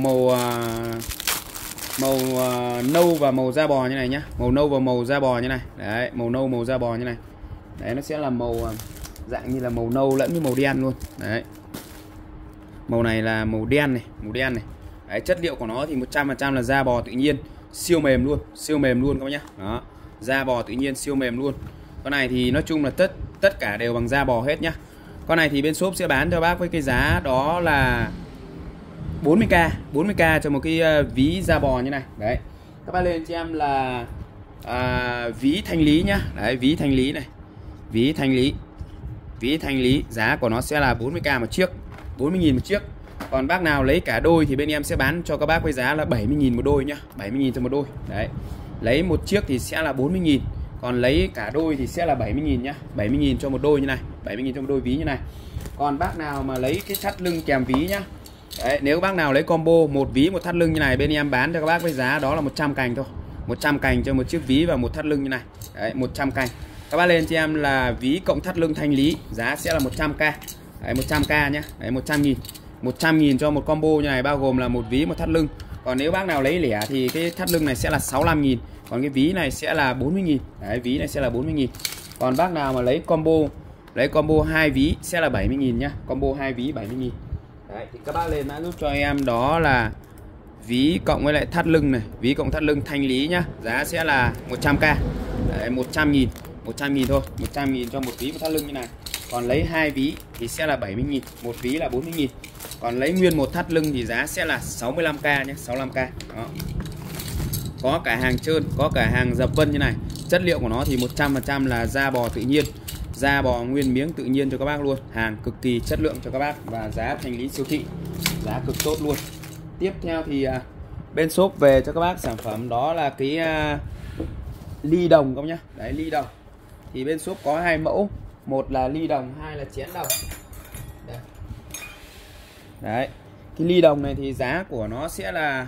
màu nâu và màu da bò như này nhá, màu nâu và màu da bò như này. Đấy, màu nâu màu da bò như này. Đấy, nó sẽ là màu dạng như là màu nâu lẫn với màu đen luôn. Đấy. Màu này là màu đen này, màu đen này. Đấy, chất liệu của nó thì 100% là da bò tự nhiên, siêu mềm luôn các bác nhá. Đó, da bò tự nhiên siêu mềm luôn. Con này thì nói chung là tất cả đều bằng da bò hết nhá. Con này thì bên shop sẽ bán cho bác với cái giá đó là 40k cho một cái ví da bò như này. Đấy. Các bác lên cho em là ví thanh lý nhá. Đấy, ví thanh lý này. Ví thanh lý giá của nó sẽ là 40k một chiếc, 40.000 một chiếc. Còn bác nào lấy cả đôi thì bên em sẽ bán cho các bác với giá là 70.000 một đôi nhá, 70.000 cho một đôi. Đấy. Lấy một chiếc thì sẽ là 40.000, còn lấy cả đôi thì sẽ là 70.000 nhá, 70.000 cho một đôi như này, 70.000 cho một đôi ví như này. Còn bác nào mà lấy cái thắt lưng kèm ví nhá. Đấy, nếu bác nào lấy combo một ví một thắt lưng như này, bên em bán cho các bác với giá đó là 100 cành thôi, 100 cành cho một chiếc ví và một thắt lưng như này. Đấy, 100 cành. Các bác lên cho em là ví cộng thắt lưng thanh lý, giá sẽ là 100k. Đấy, 100k nhá. Đấy, 100.000. 100.000 cho một combo như này, bao gồm là một ví một thắt lưng. Còn nếu bác nào lấy lẻ thì cái thắt lưng này sẽ là 65.000, còn cái ví này sẽ là 40.000. Đấy, ví này sẽ là 40.000. Còn bác nào mà lấy combo 2 ví sẽ là 70.000 nhá, combo 2 ví 70.000. Đấy, thì các bác lên mã giúp cho em đó là ví cộng với lại thắt lưng này, ví cộng thắt lưng thanh lý nhá, giá sẽ là 100k. Đấy, 100.000, 100.000 thôi, 100.000 cho một ví một thắt lưng như này. Còn lấy 2 ví thì sẽ là 70.000, một ví là 40.000. Còn lấy nguyên một thắt lưng thì giá sẽ là 65k nhé, 65k. Đó. Có cả hàng trơn, có cả hàng dập vân như này. Chất liệu của nó thì 100% là da bò tự nhiên, da bò nguyên miếng tự nhiên cho các bác luôn. Hàng cực kỳ chất lượng cho các bác và giá thanh lý siêu thị, giá cực tốt luôn. Tiếp theo thì bên shop về cho các bác sản phẩm đó là cái ly đồng các bác nhá. Đấy, ly đồng. Thì bên shop có hai mẫu, một là ly đồng, hai là chén đồng. Đây. Đấy, cái ly đồng này thì giá của nó sẽ là,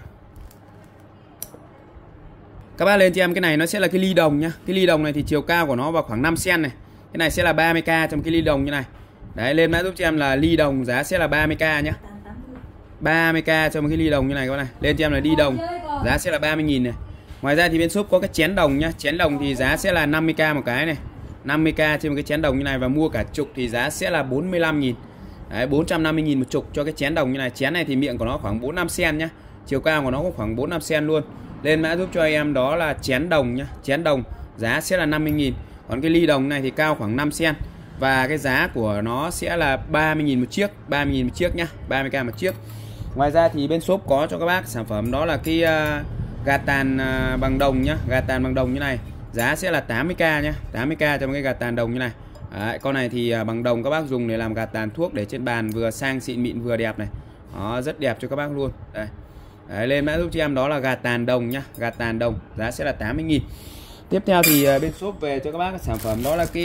các bác lên cho em cái này nó sẽ là cái ly đồng nhá. Cái ly đồng này thì chiều cao của nó vào khoảng 5 cm này. Cái này sẽ là 30k trong cái ly đồng như này. Đấy, lên mã giúp cho em là ly đồng giá sẽ là 30k nhá. 30k cho một cái ly đồng như này các bác này. Lên cho em là ly đồng giá sẽ là 30.000 này. Ngoài ra thì bên shop có cái chén đồng nhá. Chén đồng thì giá sẽ là 50k một cái này, 50k trên một cái chén đồng như này, và mua cả chục thì giá sẽ là 45.000. Đấy, 450.000 một chục cho cái chén đồng như này. Chén này thì miệng của nó khoảng 4-5 cm nhá. Chiều cao của nó cũng khoảng 4-5 cm luôn. Lên mã giúp cho em đó là chén đồng nhá. Chén đồng giá sẽ là 50.000. Còn cái ly đồng này thì cao khoảng 5 cm và cái giá của nó sẽ là 30.000 một chiếc, 30.000 một chiếc nhá, 30k một chiếc. Ngoài ra thì bên shop có cho các bác sản phẩm đó là cái gà tàn bằng đồng nhá, gà tàn bằng đồng như này. Giá sẽ là 80k nhá, 80k cho một cái gà tàn đồng như này. Đấy, con này thì bằng đồng các bác dùng để làm gà tàn thuốc để trên bàn, vừa sang xịn mịn vừa đẹp này. Đó, rất đẹp cho các bác luôn. Đây. Đấy, lên mã giúp cho em đó là gà tàn đồng nhá, gà tàn đồng giá sẽ là 80.000. Tiếp theo thì bên shop về cho các bác sản phẩm đó là cái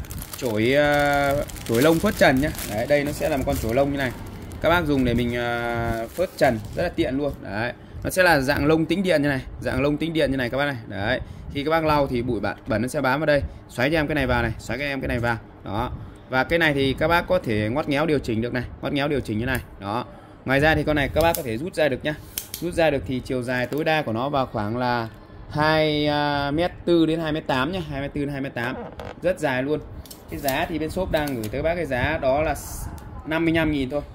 chổi lông phớt trần nhá. Đấy, đây nó sẽ là một con chổi lông như này. Các bác dùng để mình phớt trần rất là tiện luôn. Đấy, nó sẽ là dạng lông tĩnh điện như này, dạng lông tĩnh điện như này các bác này. Đấy, khi các bác lau thì bụi bẩn nó sẽ bám vào đây. Xoáy cho em cái này vào này, xoáy cho em cái này vào. Đó. Và cái này thì các bác có thể ngoắt ngéo điều chỉnh được này, ngoắt ngéo điều chỉnh như này. Đó. Ngoài ra thì con này các bác có thể rút ra được nhá. Rút ra được thì chiều dài tối đa của nó vào khoảng là 2m4 đến 2m8 nhá, 2m4 đến 2m8. Rất dài luôn. Cái giá thì bên shop đang gửi tới các bác cái giá đó là 55.000 thôi.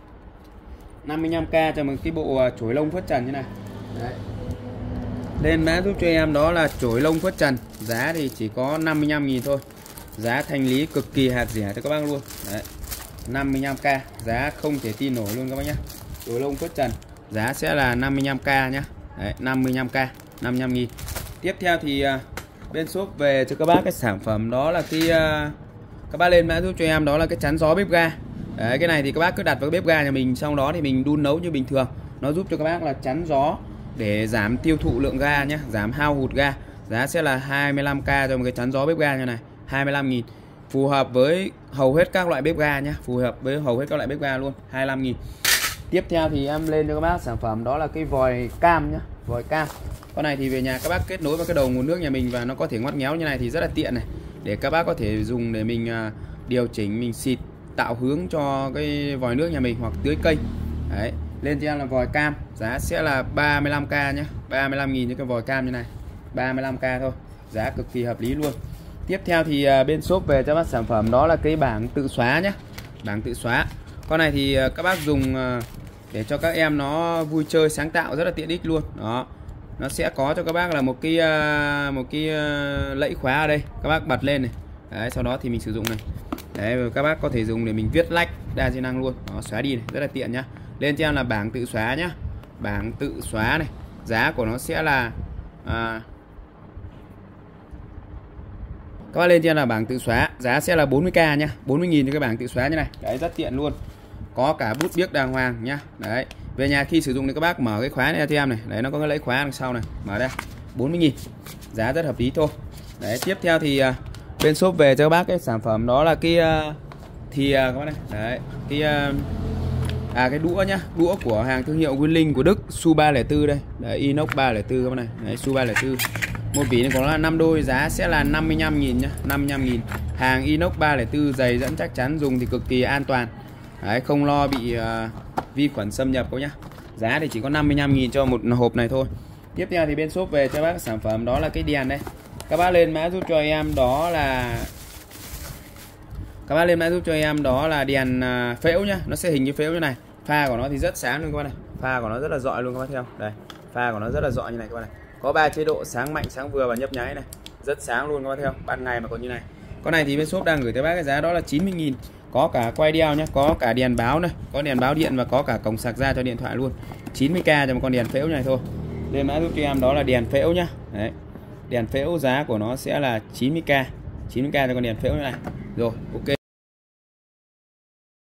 55k cho một cái bộ chổi lông phớt trần như này. Đấy. Lên mã giúp cho em đó là chổi lông phớt trần, giá thì chỉ có 55.000 thôi. Giá thanh lý cực kỳ hạt rẻ cho các bác luôn. Đấy. 55k, giá không thể tin nổi luôn các bác nhé. Chổi lông phớt trần, giá sẽ là 55k nhá. Đấy, 55k, 55.000. Tiếp theo thì bên shop về cho các bác cái sản phẩm đó là cái các bác lên mã giúp cho em đó là cái chắn gió bếp ga. Đấy, cái này thì các bác cứ đặt vào cái bếp ga nhà mình, sau đó thì mình đun nấu như bình thường. Nó giúp cho các bác là chắn gió để giảm tiêu thụ lượng ga nhé, giảm hao hụt ga. Giá sẽ là 25k cho một cái chắn gió bếp ga như này, 25.000. phù hợp với hầu hết các loại bếp ga nhá, phù hợp với hầu hết các loại bếp ga luôn, 25.000. Tiếp theo thì em lên cho các bác sản phẩm đó là cái vòi cam nhá, vòi cam. Con này thì về nhà các bác kết nối vào cái đầu nguồn nước nhà mình và nó có thể ngoắt ngéo như này thì rất là tiện này, để các bác có thể dùng để mình điều chỉnh, mình xịt tạo hướng cho cái vòi nước nhà mình hoặc tưới cây. Đấy, lên cho em là vòi cam, giá sẽ là 35k nhé, 35.000 cho cái vòi cam như này, 35k thôi, giá cực kỳ hợp lý luôn. Tiếp theo thì bên shop về cho bác sản phẩm đó là cái bảng tự xóa nhé, bảng tự xóa. Con này thì các bác dùng để cho các em nó vui chơi sáng tạo, rất là tiện ích luôn. Đó, nó sẽ có cho các bác là một cái lẫy khóa ở đây, các bác bật lên này. Đấy, sau đó thì mình sử dụng này. Đấy, các bác có thể dùng để mình viết lách đa di năng luôn. Đó, xóa đi này, rất là tiện nhá. Lên cho em là bảng tự xóa nhá, bảng tự xóa này, giá của nó sẽ là các bác lên cho em là bảng tự xóa, giá sẽ là 40k nhá, 40.000 cho cái bảng tự xóa như này. Đấy, rất tiện luôn, có cả bút biếc đàng hoàng nhá. Đấy, về nhà khi sử dụng thì các bác mở cái khóa này cho em này, đấy, nó có cái lẫy khóa đằng sau này, mở ra 40.000, giá rất hợp lý thôi. Đấy, tiếp theo thì bên shop về cho các bác cái sản phẩm đó là cái thìa các bác này. Đấy, cái đũa nhá, đũa của hàng thương hiệu Winling của Đức, Su 304 đây. Đấy, inox 304 các bác này. Đấy, Su 304. Một vỉ này có là 5 đôi, giá sẽ là 55.000 nhá, 55.000. Hàng inox 304 dày dẫn chắc chắn, dùng thì cực kỳ an toàn. Đấy, không lo bị vi khuẩn xâm nhập đâu nhá. Giá thì chỉ có 55.000 cho một hộp này thôi. Tiếp theo thì bên shop về cho bác sản phẩm đó là cái đèn đây. Các bác lên mã giúp cho em đó là đèn phễu nhá, nó sẽ hình như phễu như này. Pha của nó thì rất sáng luôn các bác này, pha của nó rất là rọi luôn các bác thấy không? Đây, pha của nó rất là rọi như này các bác này. Có 3 chế độ: sáng mạnh, sáng vừa và nhấp nháy này. Rất sáng luôn các bác thấy không? Ban ngày mà còn như này. Con này thì bên shop đang gửi tới bác cái giá đó là 90.000. Có cả quay đeo nhá, có cả đèn báo này, có đèn báo điện và có cả cổng sạc ra cho điện thoại luôn. 90k cho một con đèn phễu này thôi. Lên mã giúp cho em đó là đèn phễu nhá. Đấy, đèn phễu giá của nó sẽ là 90k, 90k cho con đèn phễu như này. Rồi, ok.